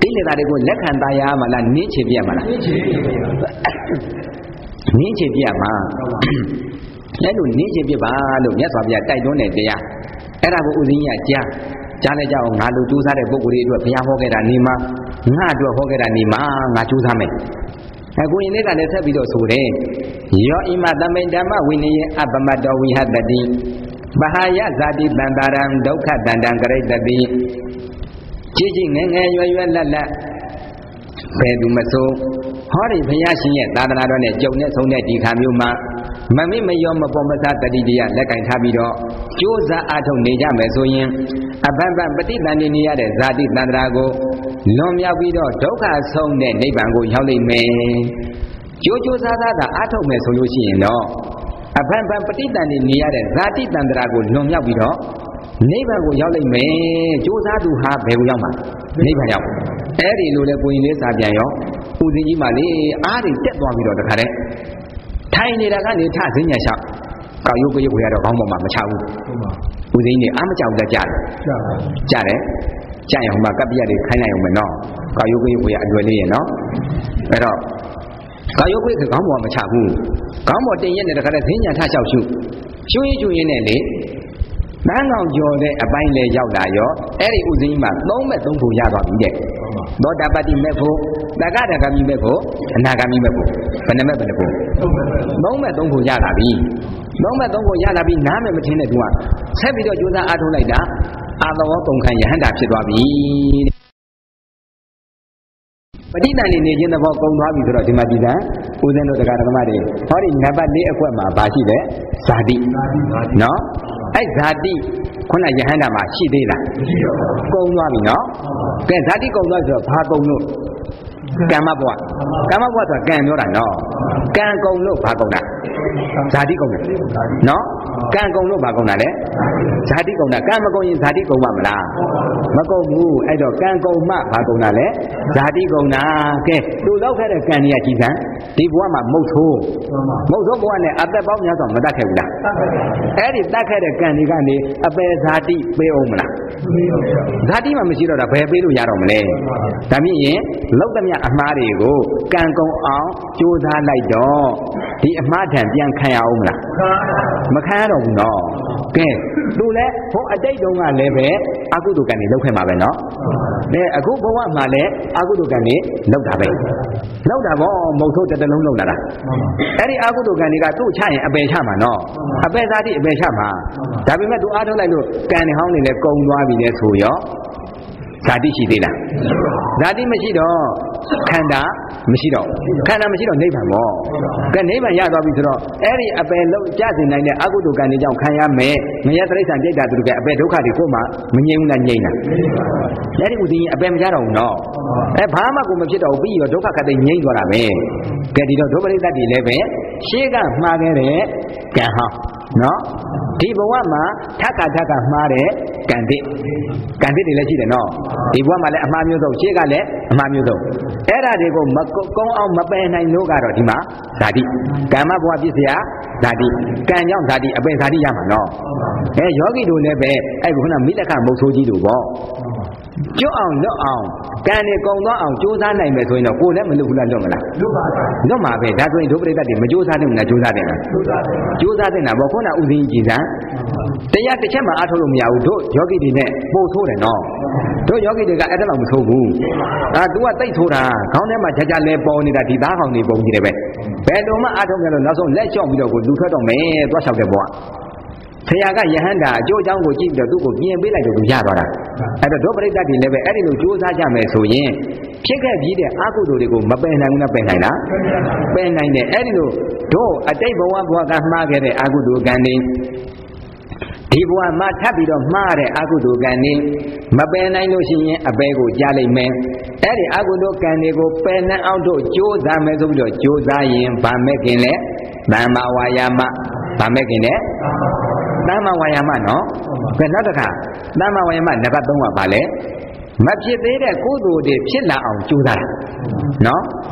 လေသားတွေကိုလက်ခံသားရမှာလားနင်းချပြမှာလားနင်းချပြမှာအဲ့လိုနင်းချပြပါလို့မြတ်စွာဘုရားတိုက်တွန်းတဲ့တရားအဲ့ဒါကိုဦးဇင်းကြီးကကြားကြားလိုက်ကြအောင်ငါတို့ကြိုးစားတဲ့ပုဂ္ဂိုလ်တွေအတွက်ဘုရားဟောခဲ့တာနေမှာငါအတွက်ဟောခဲ့တာနေမှာငါကြိုးစားမယ်အခုရင်လေးကလည်းဆက်ပြီးတော့ဆိုတယ်ယောဣမသမိန်ဓမ္မဝိနည်းအပမတ္တဝိဟတတိမဟာယဇာတိတန္တာရံဒုက္ခတန္တံကရိတတိကြည်ကြည်ငယ်ငယ်ရွယ်ရွယ်လက်လက်ဘယ်သူမဆိုဟောဒီဘုရားရှင်ရဲ့သာသနာတော်နဲ့ကြုံနဲ့ဆုံးတဲ့ဒီခါမျိုးမှာမမိမယောမပေါ်မသတတိတရားလက်ကင်ထားပြီးတော့ကြိုးစားအားထုတ်နေကြမယ်ဆိုရင်အဘဘပฏิတန်နေနေရတဲ့ဇာတိတန္တရာကိုလွန်မြောက်ပြီးတော့ဒုက္ခဆုံးတဲ့နိဗ္ဗာန်ကိုရောက်လိမ့်မယ်ကြိုးကြိုးစားစားသာအားထုတ်မယ်ဆိုလို့ရှိရင်တော့အဘဘပฏิတန်နေနေရတဲ့ဇာတိတန္တရာကိုလွန်မြောက်ပြီးတော့နိဗ္ဗာန်ကိုရောက်လိမ့်မယ်ကြိုးစားသူဟာဘယ်ကိုရောက်မှာနိဗ္ဗာန်ရောက်အဲ့ဒီလိုလေကိုရင်လေးစာပြန်ရောဦးစင်းကြီးမှလေအားတွေတက်သွားပြီးတော့တခါတည်းထိုင်နေတာကနေထစင်းညာလျှောက်ကောက်ရုပ်ကိုရုပ်ကိုရတော့ခေါင်းပေါ်မှာမချဘူးဦးစင်းကြီးအားမကြောက်တတ်ကြတယ်ကြတယ်ကြရင်ဟိုမှာကပ္ပိယတွေခိုင်းလိုက်အောင်မယ်နော်ကောက်ရုပ်ကိုရုပ်ကိုရအလွယ်လေးရဲ့နော်အဲ့တော့ကောက်ရုပ်ကိုခေါင်းပေါ်မှာမချဘူးခေါင်းပေါ်တင်ရက်နဲ့တခါတည်းစင်းညာထလျှောက်ရှုရှုရင်ရှုရင်နဲ့လေတန်းကောင်ကျော်တဲ့အပိုင်းလေရောက်လာရောအဲ့ဒီဥစဉ်ကြီးမှာသုံးမဲ့သုံးဖို့ရသွားပြီတဲ့သောတာပတ္တိမဲ့ဖို့တက္ကရာဂမိမဲ့ဖို့အနာဂမိမဲ့ဖို့ဘယ်နှမဲ့ဘယ်နှဖို့သုံးမဲ့သုံးဖို့ရလာပြီသုံးမဲ့သုံးဖို့ရလာပြီနားမဲ့မထင်းတဲ့သူကဆက်ပြီးတော့ကြိုးစားအားထုတ်လိုက်တာအာသဝကုံခံယဟန္တာဖြစ်သွားပြီပဋိသန္ဓေနေခြင်းသဘောကုံသွားပြီဆိုတော့ဒီမှာဒီကဦးဇင်းတို့တရားဓမ္မတွေဟောဒီနံပါတ်၄အကွက်မှာဘာရှိလဲဇာတိနော်အဲ့ဇာတိခုနယဟန္တာမှာရှိသေးလားမရှိတော့ဘူးကုံသွားပြီနော်ကဲဇာတိကုံသွားဆိုတော့ဘာကုံလို့ကမ္မဘဝကမ္မဘဝဆိုတာကံပြောတာနော်ကံကုံလို့ဘာကုံတာဇာတိကုံတယ်နော်ကံကုံလို့ဘာကုံတာလဲဇာတိကုံတာကံမကုံရင်ဇာတိကုံမှာမလားမကုံဘူးအဲ့တော့ကံကုံမှဘာကုံတာလဲဇာတိကုံတာကဲသူလောက်ခဲ့တဲ့ကံကြီးကကြည်စံဒီဘဝမှာမုတ်ဆိုးမုတ်ဆိုးဘဝနဲ့အသက်ပေါင်းများစွာမတတ်ခဲ့ဘူးလားအဲ့ဒီတတ်ခဲ့တဲ့ကံတွေကနေအပယ်ဇာတိပေးအောင်မလားဇာတိမှမရှိတော့တာဘယ်ပေးလို့ရတော့မလဲဒါမြင့်ရင်လောက်သမျှအမှားတွေကိုကံကုံအောင်ကြိုးစားလိုက်တော့ဒီအမှားထံပြန်ခံရအောင်မလားမခံရတော့ဘူးနော်ကဲသူလည်းဘုံအတိတ်တုန်းကလည်းပဲအကုသိုလ်ကံတွေလောက်ခဲ့မှာပဲနော်ဒါအခုဘဝမှာလည်းအကုသိုလ်ကံတွေလောက်တာပဲလောက်တာပေါ့မုတ်ဆိုးတစ်တလုံးလောက်လာတာအဲ့ဒီအကုသိုလ်ကံတွေကသူ့ချရင်အပယ်ချမှာနော်အပယ်ဇာတိအပယ်ချမှာဒါပေမဲ့သူအားထုတ်လိုက်လို့ကံတွေဟောင်းတွေလည်းကုံသွားပြီလေဆိုရောဇာတိရှိသေးလားဇာတိမရှိတော့ခန္ဓာမရှိတော့ခန္ဓာမရှိတော့နိဗ္ဗာန်ပေါ့ကဲနိဗ္ဗာန်ရသွားပြီဆိုတော့အဲ့ဒီအပယ်လုံးကြစင်နိုင်တဲ့အကုသိုလ်ကံတွေကြောင့်ခံရမယ်ငရဲတိရစ္ဆာန်ပြိတ္တာသူတို့ကအပယ်ဒုက္ခတွေကိုမှမငြိမ်းဘူးလားငြိမ်းတာအဲ့ဒီဥစဉ်ကြီးအပယ်မကြတော့ဘူးနော်အဲဘာမှကိုမဖြစ်တော့ဘူးပြီးရောဒုက္ခခတ်တဲ့ငြိမ်းသွားတာပဲကဲဒီတော့ဒုပရိသတ်တွေလည်းပဲရှေးကမှားခဲ့တဲ့ကံဟောင်းနော်ဒီဘဝမှာထက်ခါထက်ခါမှားတဲ့ကံတစ်ကံတစ်တွေလည်းရှိတယ်နော်ဒီဘဝမှာလည်းအမှားမျိုးစုံရှေးကလည်းအမှားမျိုးစုံအဲ့ဒါတွေကိုမကုန်းအောင်မပယ်နိုင်လို့ကတော့ဒီမှာဇာတိကမ္မဘဝပြည့်စရာဇာတိကံကြောင့်ဇာတိအပယ်ဇာတိရမှာနော်အဲယောဂီတို့လည်းပဲအဲ့ခုနမိလက္ခမုတ်ဆိုးကြီးတို့ပေါ့ကျွတ်အောင်လွတ်အောင်ကံတွေကုံသွားအောင်ကြိုးစားနိုင်မယ်ဆိုရင်တော့ကိုယ်လည်းမလွတ်ဘူးလားလွတ်မလားလွတ်ပါဘူးလွတ်မှာပဲဒါဆိုရင်ဒုပရိသတ်တွေမကြိုးစားနိုင်ဘူးလားကြိုးစားတယ်လားကြိုးစားတယ်ကြိုးစားတယ်တာပေါ့ခုနဥစဉ်ကြည်စံတရားတစ်ချက်မှအားထုတ်လို့မရဘူးတို့ယောဂီတွေနဲ့ပို့ဆိုးတယ်နော်တို့ယောဂီတွေကအဲ့ဒါတော့မဆိုးဘူးဒါ तू ကတိတ်ဆိုးတာခေါင်းထဲမှာကြကြလဲပေါ်နေတာဒီသားကောင်တွေပုံကြီးတယ်ပဲဘယ်လိုမှအားထုတ်ကြလို့နောက်ဆုံးလက်လျှော့ပြီးတော့ကိုလူထွက်တော့မယ်သွားလျှောက်တဲ့ဘဝဆရာကယဟန္တာအကျိုးအကြောင်းကိုကြည့်ပြီးတော့သူ့ကိုပြင်ပေးလိုက်တော့သူရသွားတာအဲ့တော့ဒုပရိသတ်တွေလည်းပဲအဲ့ဒီလိုကြိုးစားကြမယ်ဆိုရင်ဖြစ်ခဲ့ပြီးတဲ့အကုသိုလ်တွေကိုမပယ်နိုင်ဘူးလားပယ်နိုင်လားပယ်နိုင်တယ်အဲ့ဒီလိုတို့အတိတ်ဘဝဘဝကမှားခဲ့တဲ့အကုသိုလ်ကံတွေဒီဘဝမှာထပ်ပြီးတော့မှားတဲ့အကုသိုလ်ကံတွေမပယ်နိုင်လို့ရှိရင်အပယ်ကိုကြားလိုက်မယ်အဲ့ဒီအကုသိုလ်ကံတွေကိုပယ်နိုင်အောင်တို့ကြိုးစားမယ်ဆိုပြီးတော့ကြိုးစားရင်ဗာမဲ့ခင်လဲသမ္မာဝါယာမဗာမဲ့ခင်လဲသမ္မာဝါယာမနော်ဘယ်နောက်တစ်ခါသမ္မာဝါယာမနံပါတ်၃ကဘာလဲမဖြစ်သေးတဲ့ကုသိုလ်တွေဖြစ်လာအောင်ကြိုးစားတာနော်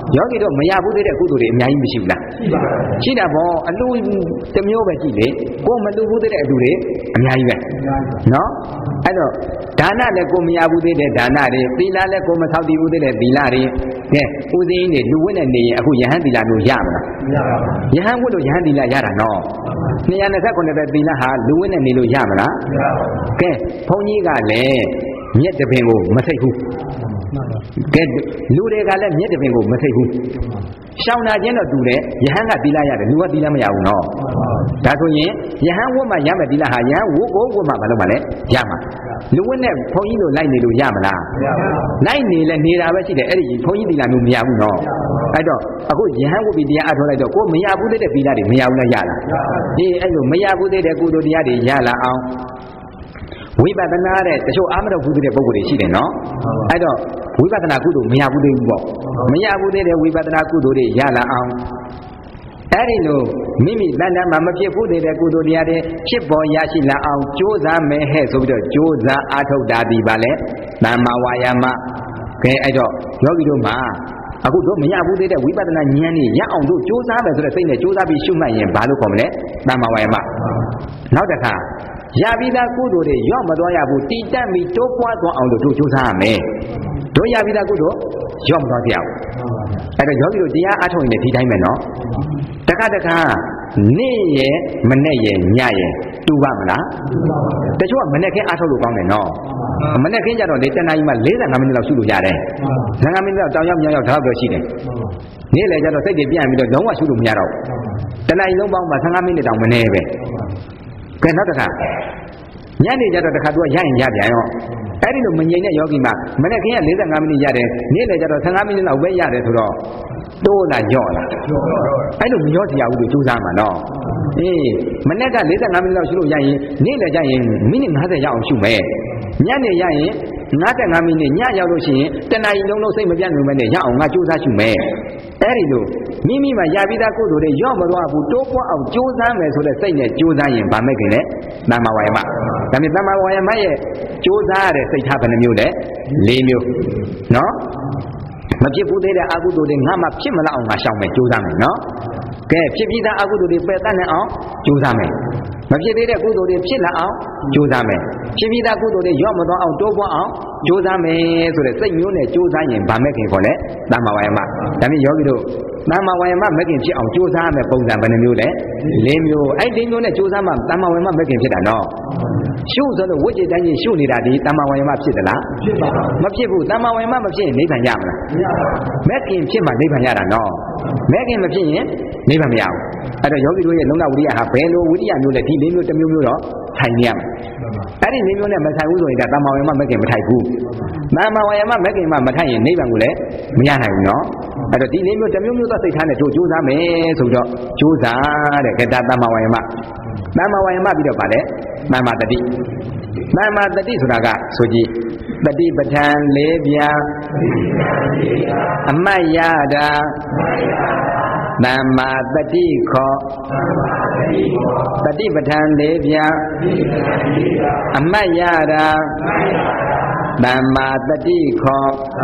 ယောဂီတို့မရဘူးသေးတဲ့ကုသိုလ်တွေအများကြီးမရှိဘူးလားရှိတာပေါ့အလူတစ်မျိုးပဲကြည့်လေကိုမလူဘူးသေးတဲ့အလူတွေအများကြီးပဲနော်အဲ့တော့ဒါနလည်းကိုမရဘူးသေးတဲ့ဒါနတွေသီလလည်းကိုမဆောက်တည်ဘူးသေးတဲ့သီလတွေကဲဥသိင်းတွေလူဝိနဲ့နေရင်အခုယဟန်သီလမျိုးရမလားယဟန်ဝတ်လို့ယဟန်သီလရတာနော်နှစ်ရာနှစ်ဆယ်ခုနှစ်ပဲသီလဟာလူဝိနဲ့နေလို့ရမလားကဲဘုန်းကြီးကလည်းမြက်တပင်ကိုမစိတ်ဘူးကဲလူတွေကလည်းမြက်တပင်ကိုမစိတ်ဘူးရှောင်နာခြင်းတော့တူတယ်ယဟန်ကသီလရတယ်လူကသီလမရဘူးနော်ဒါဆိုရင်ယဟန်ဝတ်မှရမယ်သီလဟာယဟန်ဝတ်ကိုဝတ်မှမလုပ်ပါနဲ့ရမှာလူဝတ်နဲ့ဘုန်းကြီးတို့လိုက်နေလို့ရမလားလိုက်နေလဲနေတာပဲရှိတယ်အဲ့ဒီဘုန်းကြီးသီလမျိုးမရဘူးနော်အဲ့တော့အခုယဟန်ဝတ်ပြီးတရားအထောက်လိုက်တော့ကိုမရဘူးတဲ့သီလတွေမရဘူးလားရလားဒီအဲ့လိုမရဘူးတဲ့ကုသိုလ်တရားတွေရလာအောင်ဝိပဿနာတဲ့တချို့အာမတော်ဘူးတဲ့ပုဂ္ဂိုလ်တွေရှိတယ်နော်အဲ့တော့ဝိပဿနာကုသိုလ်မရဘူးသေးဘူးပေါ့မရဘူးသေးတဲ့ဝိပဿနာကုသိုလ်တွေရလာအောင်အဲ့ဒီလိုမိမိတဏ္ဍာမှာမဖြစ်ဘူးသေးတဲ့ကုသိုလ်တရားတွေဖြစ်ပေါ်ရရှိလာအောင်ကြိုးစားမယ်ဟဲ့ဆိုပြီးတော့ကြိုးစားအားထုတ်တာဒီပါလေသမ္မာဝါယာမကဲအဲ့တော့ယောဂီတို့မှာအခုတို့မရဘူးသေးတဲ့ဝိပဿနာဉာဏ်ကြီးရအောင်တို့ကြိုးစားမယ်ဆိုတဲ့စိတ်နဲ့ကြိုးစားပြီးရှုမှတ်ရင်ဘာလို့ခေါ်မလဲသမ္မာဝါယာမနောက်တစ်ခါရပြီးသားကုသိုလ်တွေရော့မသွားရဘူးတည်တတ်ပြီးတိုးပွားသွားအောင်လို့တို့ကြိုးစားရမယ်တို့ရပြီးသားကုသိုလ်ရော့မသွားကြဘူးအဲ့တော့ယောဂီတို့တရားအားထုတ်ရင်ဒီတိုင်းပဲနော်တခါတခါနေ့ရယ်မနေ့ရယ်ညရယ်တူပါမလားတချို့ကမနေ့ခင်းအားထုတ်လို့ကောင်းတယ်နော်မနေ့ခင်းကျတော့လေတနာကြီးမှ၄၅မိနစ်လောက်ရှုလို့ရတယ်၅မိနစ်လောက်တောင်ရောက်မြောက်ရောက်ဒါတော့ရှိတယ်နေ့လေကျတော့စိတ်တွေပြန့်ပြီးတော့လုံးဝရှုလို့မရတော့တနာကြီးလုံးပေါင်းမှ၁၅မိနစ်တောင်မနေပဲကဲနောက်တစ်ခါညနေကျတော့တစ်ခါသူကရရင်ရပြန်ရောအဲ့ဒီလိုမငြိမ်တဲ့ယောဂီမှာမနေ့ကင်းက၄၅မိနစ်ရတယ်နေ့လေကျတော့၁၅မိနစ်လောက်ပဲရတယ်ဆိုတော့တိုးလာညော့လာအဲ့လိုမညော့စရာဘူးလို့ကြိုးစားမှာနော်အေးမနေ့က၄၅မိနစ်လောက်ရှုလို့ရရင်နေ့လေကျရင်မိနစ်၅၀ရအောင်ရှုမယ်ညနေရရင်၅၅မိနစ်ညရောက်လို့ရှိရင်တဏှာကြီးလုံးလုံးစိတ်မပြတ်နေမယ်နဲ့ရအောင်ငါကြိုးစားရှုမယ်အဲ့ဒီလိုမိမိမှာရပြီးသားကုသိုလ်တွေရော့မသွားဘူးတိုးပွားအောင်ကြိုးစားမယ်ဆိုတဲ့စိတ်နဲ့ကြိုးစားရင်ဗာမဲ့ခင်လေသမ္မာဝါယာမဒါမြင်သမ္မာဝါယာမရဲ့ကြိုးစားရတဲ့စိတ်ထားဘယ်နှမျိုးလဲ၄မျိုးနော်မဖြစ်ဘူးသေးတဲ့အကုသိုလ်တွေငါမှဖြစ်မလောက်အောင်ငါရှောင်မယ်ကြိုးစားမယ်နော်ကဲဖြစ်ပြီးသားအကုသိုလ်တွေပယ်တတ်နိုင်အောင်ကြိုးစားမယ်မဖြစ်သေးတဲ့ကုသိုလ်တွေဖြစ်လာအောင်ကြိုးစားမယ်ဖြစ်ပြီးသားကုသိုလ်တွေရော့မသွားအောင်တိုးပွားအောင်ကြိုးစားမယ်ဆိုတဲ့စိတ်မျိုးနဲ့ကြိုးစားရင်ဗာမဲ့ခင်ခေါ်လဲသမ္မာဝါယာမဒါမြင်ယောဂီတို့သမ္မာဝါယာမမဲ့ခင်ဖြစ်အောင်ကြိုးစားရမယ်ပုံစံဘယ်နှမျိုးလဲ၄မျိုးအဲ့၄မျိုးနဲ့ကြိုးစားမှသမ္မာဝါယာမမဲ့ခင်ဖြစ်တာနော်ရှုဆိုလို့ဝိจิตတိုင်းကြီးရှုနေတာဒီသမ္မာဝါယာမဖြစ်သလားဖြစ်ပါဘူးမဖြစ်ဘူးသမ္မာဝါယာမမဖြစ်ရင်နိဗ္ဗာန်ရမလားမရပါဘူးမဲ့ခင်ဖြစ်မှနိဗ္ဗာန်ရတာနော်မဲ့ခင်မဖြစ်ရင်နိဗ္ဗာန်မရဘူးအဲ့တော့ယောဂီတို့ရဲ့လုံလဝိရိယဟာဘယ်လိုဝိရိယမျိုးလဲဒီ၄မျိုးတစ်မျိုးမျိုးတော့ထိုင်နေရမယ်အဲ့ဒီ၄မျိုးနဲ့မထိုင်ဘူးဆိုရင်ဒါသမ္မာဝါယာမမဲ့ခင်မထိုက်ဘူးသမ္မာဝါယာမမဲ့ခင်မှမထိုက်ရင်နိဗ္ဗာန်ကိုလည်းမရနိုင်ဘူးနော်အဲ့တော့ဒီ၄မျိုးတစ်မျိုးမျိုးသောစိတ်ထားနဲ့တို့ကြိုးစားမယ်ဆိုတော့ကြိုးစားတဲ့ကတ္တသမ္မာဝါယာမသမ္မာဝါယာမပြီးတော့ဗာလဲသမ္မာတတိသမ္မာတတိဆိုတာကဆိုကြည့်တတိပဋ္ဌာန်၄ပြားအမတ်ရတာသမ္မာတတိခောတတိပဋ္ဌာန်၄ပြားအမတ်ရတာသမ္မာတတိခော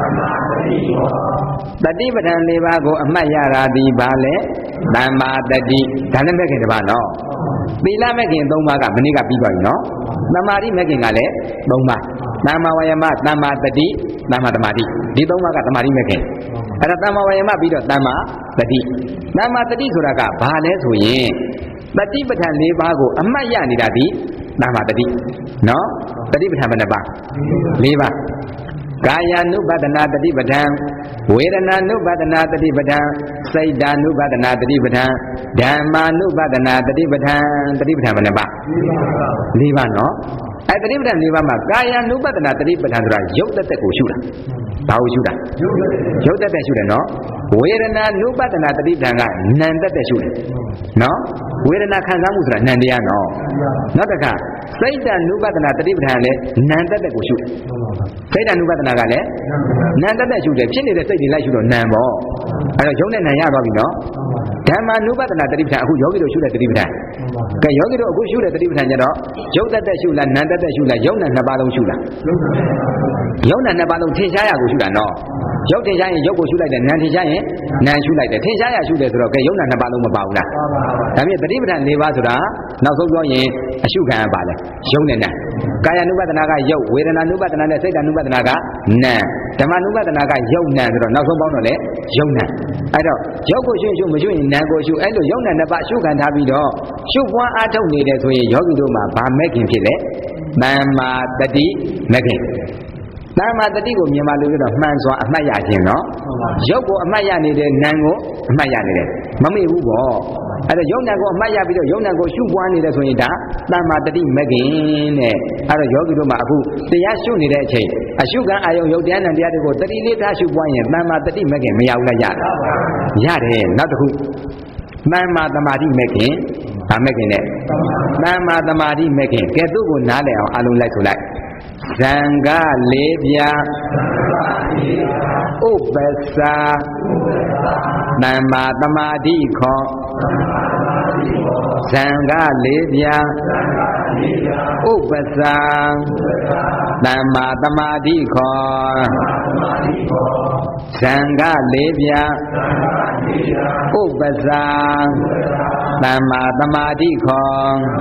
တတိပဋ္ဌာန်၄ပါးကိုအမတ်ရတာဒီပါလေသမ္မာတတိဒါနဲ့မဲ့ခင်တပါနော်သီလမဲ့ခင်၃ပါးကမနေ့ကပြီးပါပြီနော်သမာဓိမဲ့ခင်ကလည်း၃ပါးသမ္မာဝါယာမသမ္မာတတိသမ္မာသမာဓိဒီ၃ပါးကသမာဓိမဲ့ခင်အဲ့ဒါသမ္မာဝါယာမပြီးတော့သမ္မာတတိသမ္မာတတိဆိုတာကဘာလဲဆိုရင်တတိပဋ္ဌာန်၄ပါးကိုအမှတ်ရနေတာဒီသမ္မာတတိနော်တတိပဋ္ဌာန်ဘယ်နှပါး၄ပါးကာယ ानु ပဒနာတတိပဋ္ဌာန်ဝေဒနာ ानु ပဒနာတတိပဋ္ဌာန်စိတ် ानु ပဒနာတတိပဋ္ဌာန်ဓမ္မာ ानु ပဒနာတတိပဋ္ဌာန်တတိပဋ္ဌာန်ဘယ်နှပါ၄ပါးနော်အဲတတိပဋ္ဌာန်၄ပါးမှာကာယ ानु ပဒနာတတိပဋ္ဌာန်ဆိုတာရုပ်သက်သက်ကိုရှုတာဘာကိုရှုတာရုပ်သက်သက်ရှုတယ်နော်ဝေဒနာ ानु ပဒနာတတိပဋ္ဌာန်ကနာမ်သက်သက်ရှုတယ်နော်ဝေဒနာခံစားမှုဆိုတာနာမ်တရားနော်နောက်တစ်ခါစိတ် ानु ပဒနာတတိပဋ္ဌာန်လည်းနာမ်သက်သက်ကိုရှုတယ်စိတ် ानु ပဒနာကလည်းနာမ်သက်သက်ရှုတယ်ဖြစ်နေတဲ့စိတ်တွေလိုက်ရှုတော့နာမ်ပေါ့အဲ့တော့ရုပ်နဲ့နာမ်ရသွားပြီနော်ဓမ္မနုပဒနာတတိပဋ္ဌာန်အခုယောဂီတို့ရှုတဲ့တတိပဋ္ဌာန်ကဲယောဂီတို့အခုရှုတဲ့တတိပဋ္ဌာန်ကြတော့ယုတ်တက်တက်ရှုလားနံတက်တက်ရှုလားယုတ်နံနှစ်ပါးလုံးရှုလားယုတ်နံနှစ်ပါးလုံးထင်ရှားရကိုရှုတာနော်ယုတ်ထင်ရှားရင်ယုတ်ကိုရှုလိုက်တယ်နံထင်ရှားရင်နံရှုလိုက်တယ်ထင်ရှားရရှုတယ်ဆိုတော့ကဲယုတ်နံနှစ်ပါးလုံးမပါဘူးလားဒါမြင်တတိပဋ္ဌာန်၄ပါးဆိုတာနောက်ဆုံးပြောရင်အရှုခံရပါလေယုတ်နဲ့နံကာယ ानु ပဒနာကယုတ်ဝေဒနာ ानु ပဒနာနဲ့စိတ် ानु ပဒနာကနံဓမ္မ ानु ပဒနာကယုတ်နံဆိုတော့နောက်ဆုံးပေါင်းတော့လေယုတ်နံအဲ့တော့ယုတ်ကိုရှုရှုမရှုရင်နံကိုရှုအဲ့လိုယုတ်နံနှစ်ပါးရှုခံထားပြီးတော့ရှုပွားအားထုတ်နေတယ်ဆိုရင်ယောဂီတို့မှာဗာမဲ့ခင်ဖြစ်လေတမ္မာတတိမဲ့ခင်တမ္မာတတိကိုမြင်ပါလို့တော့မှန်စွာအမှတ်ရခြင်းနော်ရုပ်ကိုအမှတ်ရနေတဲ့နံကိုအမှတ်ရနေတယ်မမေ့ဘူးပေါ့အဲ့တော့ယုံနံကိုအမှတ်ရပြီးတော့ယုံနံကိုရှုပွားနေတယ်ဆိုရင်ဒါတမ္မာတတိမဲ့ခင်တဲ့အဲ့တော့ယောဂီတို့မှာအခုတရားရှုနေတဲ့အချိန်အရှုခံအာယုံယုတ်တရားနဲ့တရားတွေကိုတတိလေးထားရှုပွားရင်တမ္မာတတိမဲ့ခင်မရဘူးလားရရတယ်နောက်တစ်ခုတမ္မာသမာဓိမဲ့ခင်ဒါမဲ့ခင်နဲ့တမ္မာသမာဓိမဲ့ခင်ကဲသူ့ကိုနားလည်အောင်အလုံးလိုက်ဆိုလိုက်ဇံကလေးပြဥပ္ပစာတမ္မာသမာဓိခောဇံကလေးပြဥပ္ပစာတမ္မာသမာဓိခောဇံကလေးပြဥပ္ပစာတမ္မာသမာဓိခော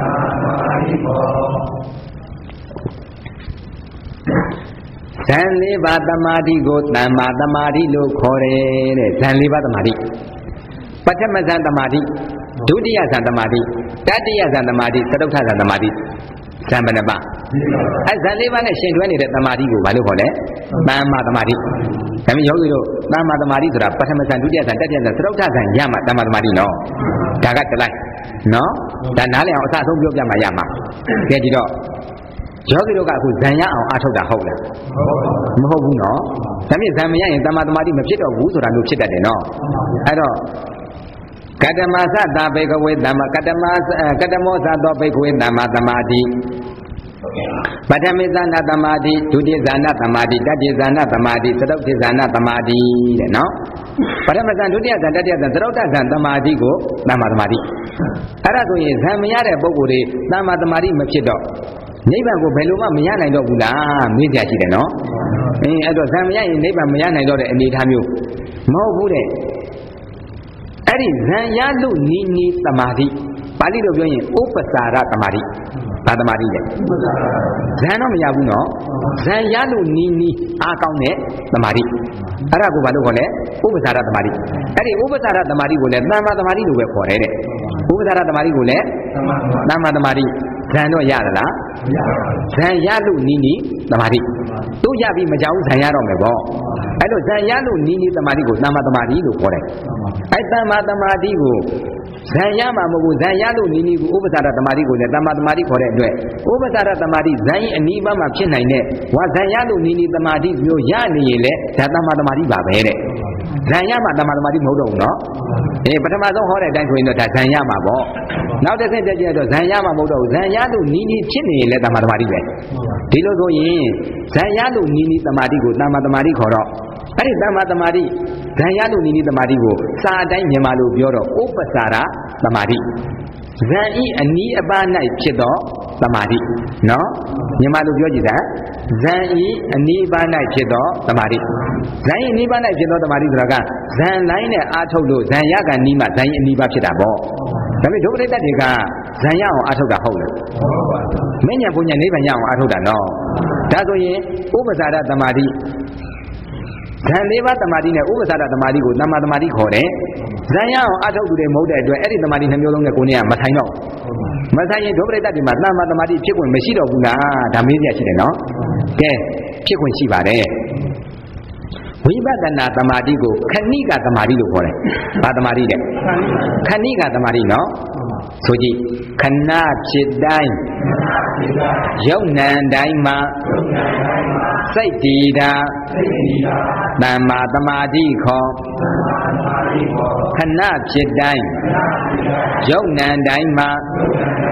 ဇံလေးပါးသမာဓိကိုတမ္မာသမာဓိလို့ခေါ်တယ်တဲ့ဇံလေးပါးသမာဓိပထမဇံသမာဓိဒုတိယဇံသမာဓိတတိယဇံသမာဓိသတုဋ္ဌဇံသမာဓိဇံဘယ်နှပါးအဲဇံလေးပါးနဲ့ရှင်တွဲနေတဲ့သမာဓိကိုဘာလို့ခေါ်လဲတမ္မာသမာဓိဒါပေမဲ့ယောဂီတို့တမ္မာသမာဓိဆိုတာပထမဇံဒုတိယဇံတတိယဇံသတုဋ္ဌဇံရမှာတမ္မာသမာဓိနော်ဒါကတလိုက်နော်ဒါနားလည်အောင်အစအဆုံးပြောပြမှရမှာကဲကြည့်တော့ယောဂီတို့ကအခုဇံရအောင်အားထုတ်တာဟုတ်လားမဟုတ်ဘူးနော်ဒါမြင့်ဇံမရရင်တမ္မာသမာဓိမဖြစ်တော့ဘူးဆိုတာမျိုးဖြစ်တတ်တယ်နော်အဲ့တော့ကတ္တမသတ္တဘေကဝေတမ္မာကတ္တမကတ္တမောသတောဘေကဝေတမ္မာသမာဓိပထမေဇာနာသမာဓိဒုတိယဇာနာသမာဓိတတိယဇာနာသမာဓိသတုဋ္ဌဇာနာသမာဓိတဲ့နော်ပထမဇာဒုတိယဇာတတိယဇာသတုဋ္ဌဇာသမာဓိကိုတမ္မာသမာဓိအဲ့ဒါဆိုရင်ဇံမရတဲ့ပုဂ္ဂိုလ်တွေတမ္မာသမာဓိမဖြစ်တော့နိဗ္ဗာန်ကိုဘယ်လိုမှမရနိုင်တော့ဘူးလားမေးကြရှိတယ်နော်အင်းအဲ့တော့ဇံမရရင်နိဗ္ဗာန်မရနိုင်တော့တဲ့အနေအထားမျိုးမဟုတ်ဘူးတဲ့အဲ့ဒီဇံရလို့နီးနီးသမာဓိပါဠိလိုပြောရင်ဥပ္ပစာရသမာဓိဘာသမာဓိလဲဇံတော့မရဘူးနော်ဇံရလို့နီးနီးအားကောင်းတဲ့သမာဓိအဲ့ဒါကိုဘာလို့ခေါ်လဲဥပ္ပစာရသမာဓိအဲ့ဒီဥပ္ပစာရသမာဓိကိုလည်းသမ္မာသမာဓိလို့ပဲခေါ်တယ်တဲ့ဥပ္ပစာရသမာဓိကိုလည်းသမ္မာသမာဓိဇံတော့ရသလားဇံရလို့နီးနီးသမာဓိသူရပြီးမကြောက်ဇံရတော့မယ်ပေါ့အဲ့တော့ဇံရလို့နီးနီးသမာဓိကိုသမ္မာသမာဓိလို့ခေါ်တယ်အဲ့သမ္မာသမာဓိကိုဇံရမှာမဟုတ်ဘူးဇံရလို့နီးနီးကိုဥပ္ပစာရသမာဓိကိုလည်းသမ္မာသမာဓိခေါ်တဲ့အတွက်ဥပ္ပစာရသမာဓိဇံရင်အနီးပါးမှာဖြစ်နိုင်တဲ့ဝါဇံရလို့နီးနီးသမာဓိမျိုးရနေရင်လည်းဒါသမ္မာသမာဓိပါပဲတဲ့ဇံရမှာသမ္မာသမာဓိမဟုတ်တော့ဘူးနော်အေးပထမဆုံးဟောတဲ့အတိုင်းဆိုရင်တော့ဒါဇံရမှာပေါ့နောက်တစ်ဆင့်တက်ကြတော့ဇံရမှာမဟုတ်တော့ဘူးဇံရလို့နီးနီးဖြစ်နေရင်လည်းသမ္မာသမာဓိပဲဒီလိုဆိုရင်ဇံရလို့နီးနီးသမာဓိကိုသမ္မာသမာဓိခေါ်တော့အဲ့ဒီသမ္မာသမာဓိဇံရလို့နီးနီးသမာဓိကိုစာအတိုင်းမြန်မာလိုပြောတော့ဥပ္ပစာရသမာဓိဇံဤအနီးအပါး၌ဖြစ်သောသမာဓိနော်မြန်မာလိုပြောကြည့်တာဇံဤအနီးအပါး၌ဖြစ်သောသမာဓိဇံဤအနီးပါး၌ဖြစ်သောသမာဓိဆိုတာကဇံလိုင်းနဲ့အားထုတ်လို့ဇံရကနီးမှဇံဤအနီးပါးဖြစ်တာပေါ့ဒါပေမဲ့ဒုပရိသတ်တွေကဇံရအောင်အားထုတ်တာဟုတ်လားမဉ္ဇဉ်ပုညနိဗ္ဗာန်ရအောင်အားထုတ်တာနော်ဒါဆိုရင်ဥပ္ပစာရသမာဓိဇံလေးပါးသမာဓိနဲ့ဥပ္ပစာရသမာဓိကိုသမ္မာသမာဓိခေါ်တယ်ဇံရအောင်အားထုတ်သူတွေမဟုတ်တဲ့အတွက်အဲ့ဒီသမာဓိနှမျိုးလုံးနဲ့ကိုယ်နဲ့ကမဆိုင်တော့မဆိုင်ရင်ဒုပရိသတ်တွေမှာသမ္မာသမာဓိဖြစ်ခွင့်မရှိတော့ဘူးလားဒါမေးရရှိတယ်နော်ကဲဖြစ်ခွင့်ရှိပါတယ်ဝိပဿနာသမာဓိကိုခဏိကသမာဓိလို့ခေါ်တယ်ဘာသမာဓိလဲခဏိကသမာဓိနော်ဆိုကြည့်ခဏဖြစ်တိုင်းယုံနံတိုင်းမှာစိတ်တည်တာသမ္မာသမာဓိခေါ်ခဏဖြစ်တိုင်းယုံနံတိုင်းမှာ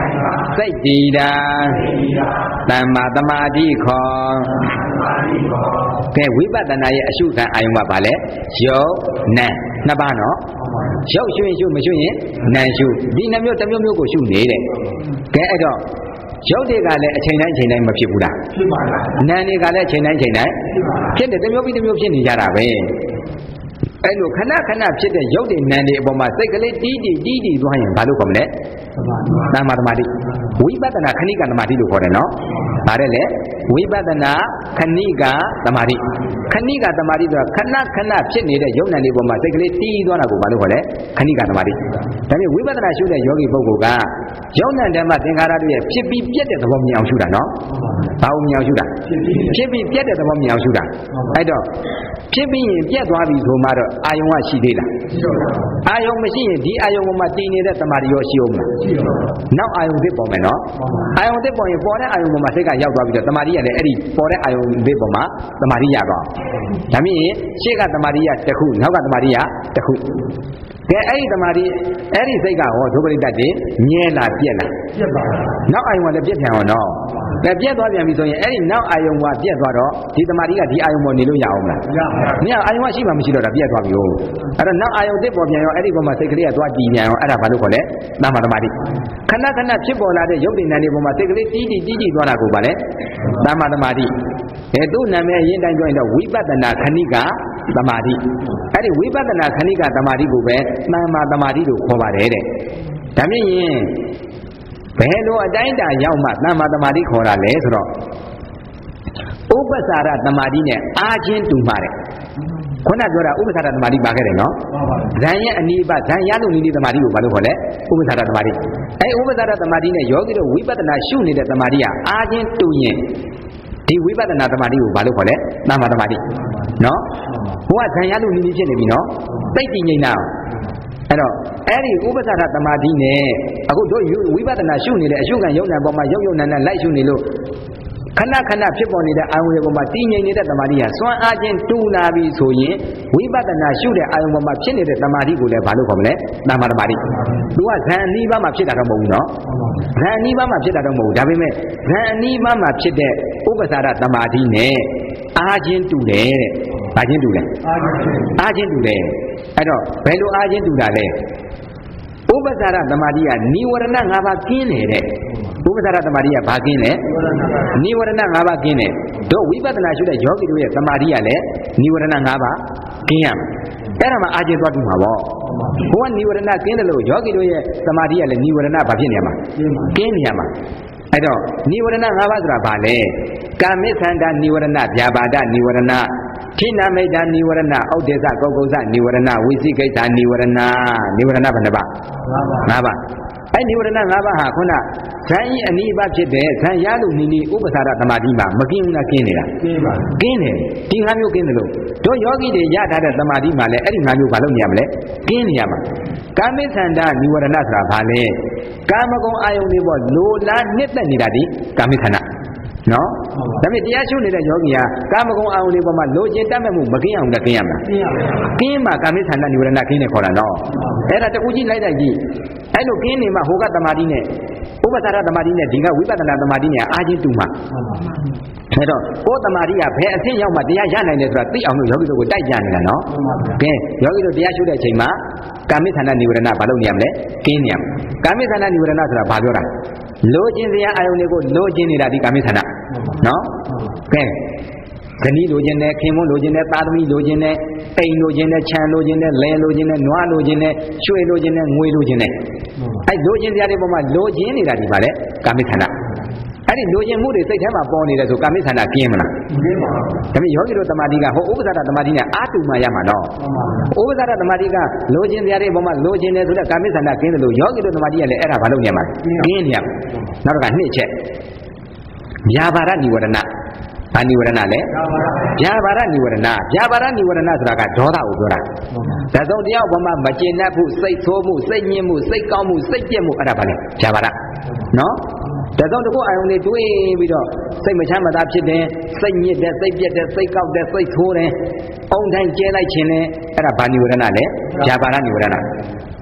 စိတ်တည်တာသမ္မာသမာဓိခေါ်ကဲဝိပဿနာရဲ့အရှုခံအာယုံကဘာလဲယုတ်နံနှစ်ပါးနော်ရုပ်ရှုရင်ရှုမရှုရင်နာရှုဒီနှမျိုးတစ်မျိုးမျိုးကိုရှုနေတဲ့ကဲအဲ့တော့ရုပ်တွေကလည်းအချိန်တိုင်းအချိန်တိုင်းမဖြစ်ဘူးလားဖြစ်ပါလားနာတွေကလည်းအချိန်တိုင်းအချိန်တိုင်းဖြစ်တယ်တစ်မျိုးပြီးတစ်မျိုးဖြစ်နေကြတာပဲအဲ့လိုခဏခဏဖြစ်တဲ့ရုပ်တွေနာတွေအပေါ်မှာစိတ်ကလေးတီးတီးတီးတီးသွားရင်ဘာလို့ခေါ်မလဲသမာဓိဝိပဿနာခဏိကသမာဓိလို့ခေါ်တယ်နော်ဒါတဲ့လေဝိပဿနာခဏိကသမာဓိခဏိကသမာဓိဆိုတာခဏခဏဖြစ်နေတဲ့ရုပ်နာတွေပေါ်မှာစိတ်ကလေးတီးသွားတာကိုဘာလို့ခေါ်လဲခဏိကသမာဓိဒါပေမဲ့ဝိပဿနာရှုတဲ့ယောဂီပုဂ္ဂိုလ်ကရုပ်နာဓမ္မသင်္ခါရတွေရဲ့ဖြစ်ပြီးပြတ်တဲ့သဘောမြင်အောင်ရှုတာနော်ဘာလို့မြင်အောင်ရှုတာဖြစ်ပြီးပြတ်တဲ့သဘောမြင်အောင်ရှုတာအဲ့တော့ဖြစ်ပြီးရင်ပြတ်သွားပြီဆိုမှတော့အာယုံကရှိသေးလားအာယုံမရှိရင်ဒီအာယုံပေါ်မှာတည်နေတဲ့သမာဓိရောရှိအောင်မလားနောက်အာယုံသစ်ပေါ်မယ်နော်အာယုံသစ်ပေါ်ရင်ပေါ်တဲ့အာယုံပေါ်မှာစိတ်ကရောက်သွားပြီးတော့သမာဓိကလည်းအဲ့ဒီပေါ်တဲ့အာယုံသစ်ပေါ်မှာသမာဓိရသွားဒါမြင်ရှေ့ကသမာဓိရတစ်ခုနောက်ကသမာဓိရတစ်ခုကဲအဲ့ဒီသမာဓိအဲ့ဒီစိတ်ကဟောဒုပရိတ္တတွေမြဲလာပြက်လာပြက်ပါနောက်အာယုံကလည်းပြက်ပြန်အောင်နော်ဒါပြက်သွားပြန်ပြီဆိုရင်အဲ့ဒီနောက်အာယုံကပြက်သွားတော့ဒီသမာဓိကဒီအာယုံပေါ်နေလို့ရအောင်မလားမရအာယုံကရှိမှမရှိတော့တာပြက်သွားပြီဟုတ်အဲ့တော့နောက်အာယုံတစ်ပေါ်ပြန်ရောအဲ့ဒီပေါ်မှာစိတ်ကလေးကသွားတည်ပြန်ရောအဲ့ဒါဘာလို့ခေါ်လဲသမာဓိခဏခဏဖြစ်ပေါ်လာတဲ့ရုပ်တည်နံတွေပေါ်မှာစိတ်ကလေးတီးတီးတီးတီးသွားတာကိုပါလဲသမာဓိအဲသူ့နာမည်အရင်တိုင်းပြောရင်တော့ဝိပဿနာခဏိကသမာဓိအဲ့ဒီဝိပဿနာခဏိကသမာဓိကိုပဲသမ္မာသမာဓိလို့ခေါ်ပါတယ်တဲ့ဒါမြင်ရင်ဘယ်လိုအတိုင်းတာရောက်မှသမ္မာသမာဓိခေါ်တာလဲဆိုတော့ဥပ္ပစာရသမာဓိနဲ့အာချင်းတူမှာတဲ့ခုနပြောတာဥပ္ပစာရသမာဓိပါခဲ့တယ်နော်ဇန်ရဲ့အနိဗ္ဗာန်ဇန်ရလို့နိနိသမာဓိကိုဘာလို့ခေါ်လဲဥပ္ပစာရသမာဓိအဲဥပ္ပစာရသမာဓိနဲ့ယောဂီတို့ဝိပဿနာရှုနေတဲ့သမာဓိကအာချင်းတူရင်ဒီဝိပဿနာသမာဓိကိုဘာလို့ခေါ်လဲသမ္မာသမာဓိနော်ဟိုကဇန်ရလို့နိနိဖြစ်နေပြီနော်သိတည်ငြိမ်တာအဲ့တော့အဲ့ဒီဥပ္ပစာရသမာဓိနဲ့အခုတို့ဝိပဿနာရှုနေတဲ့အရှုခံယုံနာပေါ်မှာယုံယုံနာနာလိုက်ရှုနေလို့ခဏခဏဖြစ်ပေါ်နေတဲ့အာယုံတွေပေါ်မှာတည်ငြိမ်နေတဲ့သမာဓိဟာစွမ်းအားချင်းတူလာပြီဆိုရင်ဝိပဿနာရှုတဲ့အာယုံပေါ်မှာဖြစ်နေတဲ့သမာဓိကိုလည်းဘာလို့ခေါ်မလဲသမ္မာသမာဓိသူကဇန်အနိဗ္ဗာန်မှာဖြစ်တာတော့မဟုတ်ဘူးနော်ဇန်အနိဗ္ဗာန်မှာဖြစ်တာတော့မဟုတ်ဘူးဒါပေမဲ့ဇန်အနိဗ္ဗာန်မှာဖြစ်တဲ့ဥပ္ပစာရသမာဓိနဲ့အာချင်းတူတယ်တဲ့ဘာချင်းတူလဲအာချင်းတူတယ်အဲ့တော့ဘယ်လိုအာချင်းတူတာလဲဥပ္ပစာရသမာဓိကနိဝရဏ၅ပါးကင်းနေတဲ့ဥပ္ပစာရသမာဓိကဘာကင်းလဲနိဝရဏ၅ပါးကင်းတယ်တို့ဝိပဿနာရှုတဲ့ယောဂီတို့ရဲ့သမာဓိကလည်းနိဝရဏ၅ပါးကင်းရမယ်အဲ့ဒါမှအာကျသွားတူမှာပေါ့ဘုရားနိဝရဏကင်းတယ်လို့ယောဂီတို့ရဲ့သမာဓိကလည်းနိဝရဏဘာဖြစ်နေရမှာကင်းနေရမှာအဲ့တော့နိဝရဏ၅ပါးဆိုတာဘာလဲကာမိသန္တာနိဝရဏဗျာပါဒနိဝရဏထိနာမိတ်တာနိဝရဏဩဒေသကောကုဇနိဝရဏဝိသိကိစ္စနိဝရဏနိဝရဏဘယ်နှပါး၅ပါးအဲ့နိဝရဏ၅ပါးဟာခုနဇန်ဤအနိဗ္ဗာန်ဖြစ်တဲ့ဇန်ရလို့နိနိဥပ္ပစာရသမာဓိမှာမကင်းဘူးလားကင်းနေတာကင်းပါကင်းတယ်ဒီ၅မျိုးကင်းတယ်လို့တို့ယောဂီတွေရထားတဲ့သမာဓိမှာလည်းအဲ့ဒီ၅မျိုးဘာလို့နေရမလဲကင်းနေရမှာကာမိသန္တာနိဝရဏဆိုတာဘာလဲကာမဂုဏ်အာယုန်တွေပေါ့လိုလားနှစ်သက်နေတာဒီကာမိသန္တာနော်ဒါပေမဲ့တရားရှုနေတဲ့ယောဂီဟာကာမဂုဏ်အာယုန်တွေပေါ်မှာလိုချင်တတ်မဲ့မှုမကင်းအောင်လည်းကင်းရမှာကင်းမှာကာမိသန္တာနိဝရဏကင်းနေခေါ်တာနော်အဲ့ဒါတကူကြီးလိုက်လိုက်ကြီးအဲ့လိုကင်းနေမှာဟိုကသမာဓိနဲ့ဥပ္ပစာရသမာဓိနဲ့ဒီကဝိပဿနာသမာဓိနဲ့အာချင်းတူမှာအဲ့တော့ကိုယ်သမာဓိကဘယ်အဆင့်ရောက်မှတရားရနိုင်တယ်ဆိုတာသိအောင်လို့ယောဂီတို့ကိုတိုက်ကြနေတာနော်ကဲယောဂီတို့တရားရှုတဲ့အချိန်မှာကာမိသန္တာနိဝရဏဘာလို့နေရမလဲကင်းနေရမှာကာမိသန္တာနိဝရဏဆိုတာဘာပြောတာလိုချင်စရာအာယုန်တွေကိုလိုချင်နေတာဒီကာမိသန္တာနော်ကဲဇနီးလိုချင်တယ်ခင်မွန်းလိုချင်တယ်သားသမီးလိုချင်တယ်အိမ်လိုချင်တယ်ခြံလိုချင်တယ်လယ်လိုချင်တယ်နွားလိုချင်တယ်ရွှေလိုချင်တယ်ငွေလိုချင်တယ်အဲလိုချင်စရာတွေပေါ်မှာလိုချင်နေတာဒီပါလေကာမိသန္တာအဲ့ဒီလိုချင်မှုတွေစိတ်ထဲမှာပေါ်နေတယ်ဆိုကာမိသန္တာကင်းမလားကင်းပါဘူးဒါပေမဲ့ယောဂီတို့တမာတိကဟိုဥပ္ပဇ္ဇတတမာတိနဲ့အာတုမှရမှာတော့ဥပ္ပဇ္ဇတတမာတိကလိုချင်စရာတွေပေါ်မှာလိုချင်တယ်ဆိုတော့ကာမိသန္တာကင်းတယ်လို့ယောဂီတို့တမာတိကလည်းအဲ့ဒါဘာလို့ညံမှာကင်းနေရမှာနောက်တစ်ခါနှစ်ချက်ဗျာပါဒနိဝရဏဘာနိဝရဏလဲဗျာပါဒနိဝရဏဗျာပါဒနိဝရဏဆိုတာကဒေါသကိုပြောတာဒါဆိုတရားပေါ်မှာမကျေနပ်ဘူးစိတ်ဆိုးမှုစိတ်ညစ်မှုစိတ်ကောင်းမှုစိတ်ပြည့်မှုအဲ့ဒါဘာလဲဗျာပါဒနော်ဒါကြောင့်တကူအာယုန်တွေတွေးပြီးတော့စိတ်မချမ်းမသာဖြစ်တယ်စိတ်ညစ်တယ်စိတ်ပြက်တယ်စိတ်ကောက်တယ်စိတ်ဆိုးတယ်အုံတိုင်းကျဲလိုက်ခြင်းနဲ့အဲ့ဒါဘာနိဝရဏလဲဗျာပါဒနိဝရဏ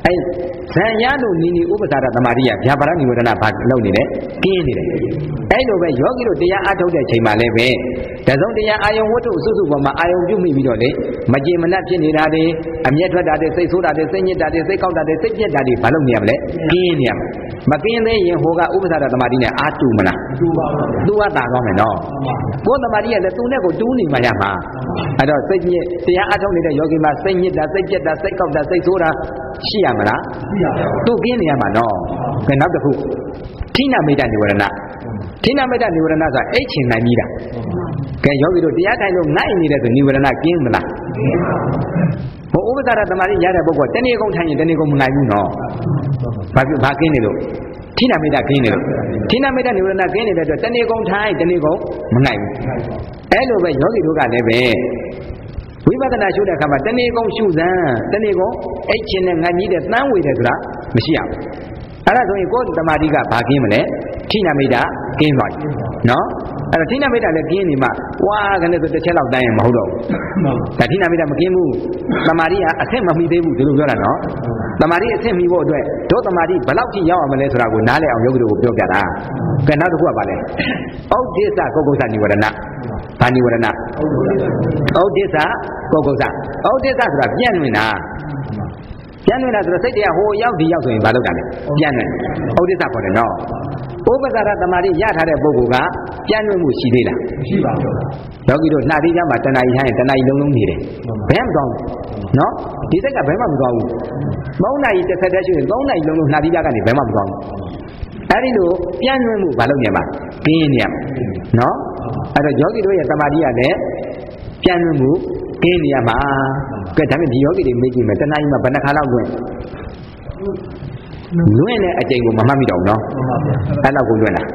အဲဇံရလို့နီနီဥပ္ပစာရသမာဓိရဗျာပါရနိဝရဏဘာလုပ်နေလဲကင်းနေတယ်အဲလိုပဲယောဂီတို့တရားအားထုတ်တဲ့ချိန်မှာလည်းပဲတစုံတရားအာယုံဝတ္ထုအစုစုပေါ်မှာအာယုံပြုမိပြီးတော့လေမကြေမနက်ဖြစ်နေတာတွေအမျက်ထွက်တာတွေစိတ်ဆိုးတာတွေစိတ်ညစ်တာတွေစိတ်ကောက်တာတွေစိတ်ပြက်တာတွေဘာလုပ်နေရမလဲကင်းနေရမယ်မကင်းသေးရင်ဟိုကဥပ္ပစာရသမာဓိနဲ့အာတူမလားတူပါဘူးသူကတာကောင်းမယ်နော်ကိုယ်သမာဓိကလည်းသူနဲ့ကိုတူးနေမှရမှာအဲ့တော့စိတ်ညစ်တရားအားထုတ်နေတဲ့ယောဂီမှာစိတ်ညစ်တာစိတ်ပြက်တာစိတ်ကောက်တာစိတ်ဆိုးတာရှိရမလားရှိရပါဘူးသူကင်းနေရမှာနော်ကဲနောက်တစ်ခုဌိနမိတ်တနိဝရဏဌိနမိတ်တနိဝရဏဆိုတာအိတ်ချင်နိုင်ပြီးတာကဲယောဂီတို့တရားထိုင်လို့ငိုက်နေတဲ့ဆိုနိဝရဏကင်းမလားဟိုဥပ္ပဒါရသမာဓိရတဲ့ပုဂ္ဂိုလ်တဏှေကုံထိုင်ရင်တဏှေကုံမငိုက်ဘူးနော်ဘာဖြစ်ဘာကင်းနေလို့ဌိနမိတ်တကင်းနေလို့ဌိနမိတ်တနိဝရဏကင်းနေတဲ့အတွက်တဏှေကုံထိုင်တဏှေကုံမငိုက်ဘူးအဲ့လိုပဲယောဂီတို့ကလည်းပဲဝိပဿနာရှုတဲ့အခါမှာတဏှေကုံရှုစမ်းတဏှေကုံအိတ်ချင်တဲ့ငတ်ကြီးတဲ့တန်းဝေတယ်ဆိုတာမရှိရဘူးအဲ့ဒါဆိုရင်ကိုယ်တမာတိကဘာကင်းမလဲဌိနမိတ်တကင်းသွားပြီနော်အဲ့တော့ဌိနမိတ်တလည်းကင်းနေမှဝါကနေဆိုတစ်ချက်လောက်တန်းရင်မဟုတ်တော့ဘူးဒါဌိနမိတ်တမကင်းဘူးတမာတိကအဆင့်မမီသေးဘူးဒီလိုပြောတာနော်တမာတိအဆင့်မီဖို့အတွက်ဒုတမာတိဘယ်လောက်ထိရောက်အောင်မလဲဆိုတာကိုနားလည်အောင်ယောဂီတို့ကိုပြောပြတာကဲနောက်တစ်ခုကပါလဲဩဒိစ္စကုက္ကုစနိဝရဏဘာနိဝရဏဩဒိစ္စကုက္ကုစဩဒိစ္စဆိုတာပြန့်နေတာပြန်နေတာဆိုတော့စိတ်တရားဟိုရောက်ဒီရောက်ဆိုရင်ဘာလုပ်တာလဲပြန်နေဥဒိစ္စခေါ်တယ်နော်ဥပ္ပစာရသမာဓိရထားတဲ့ပုဂ္ဂိုလ်ကပြန်နေမှုရှိသေးလားမရှိပါဘူးယောဂီတို့နှာသီးကြမှာတဏှာကြီးထိုင်တဏှာကြီးလုံးလုံးနေတယ်ဘယ်မှမသွားဘူးနော်ဒီစိတ်ကဘယ်မှမသွားဘူးသုံးနာရီတစ်ဆက်တည်းရှိရင်သုံးနာရီလုံးလုံးနှာသီးကြကနေဘယ်မှမသွားဘူးအဲ့ဒီလိုပြန်နေမှုဘာလုပ်နေမှာကင်းနေရနော်အဲ့တော့ယောဂီတို့ရဲ့သမာဓိကလည်းပြန်နေမှုကင်းနေရမှာကဲဒါနဲ့ဒီယောဂီတွေမေးကြည့်မယ်တဏှာကြီးမှာဘယ်နှခါလောက်လွင့်လွင့်တဲ့အချိန်ကိုမမှတ်မိတော့ဘူးနော်အဲ့လောက်ကိုလွင့်တာ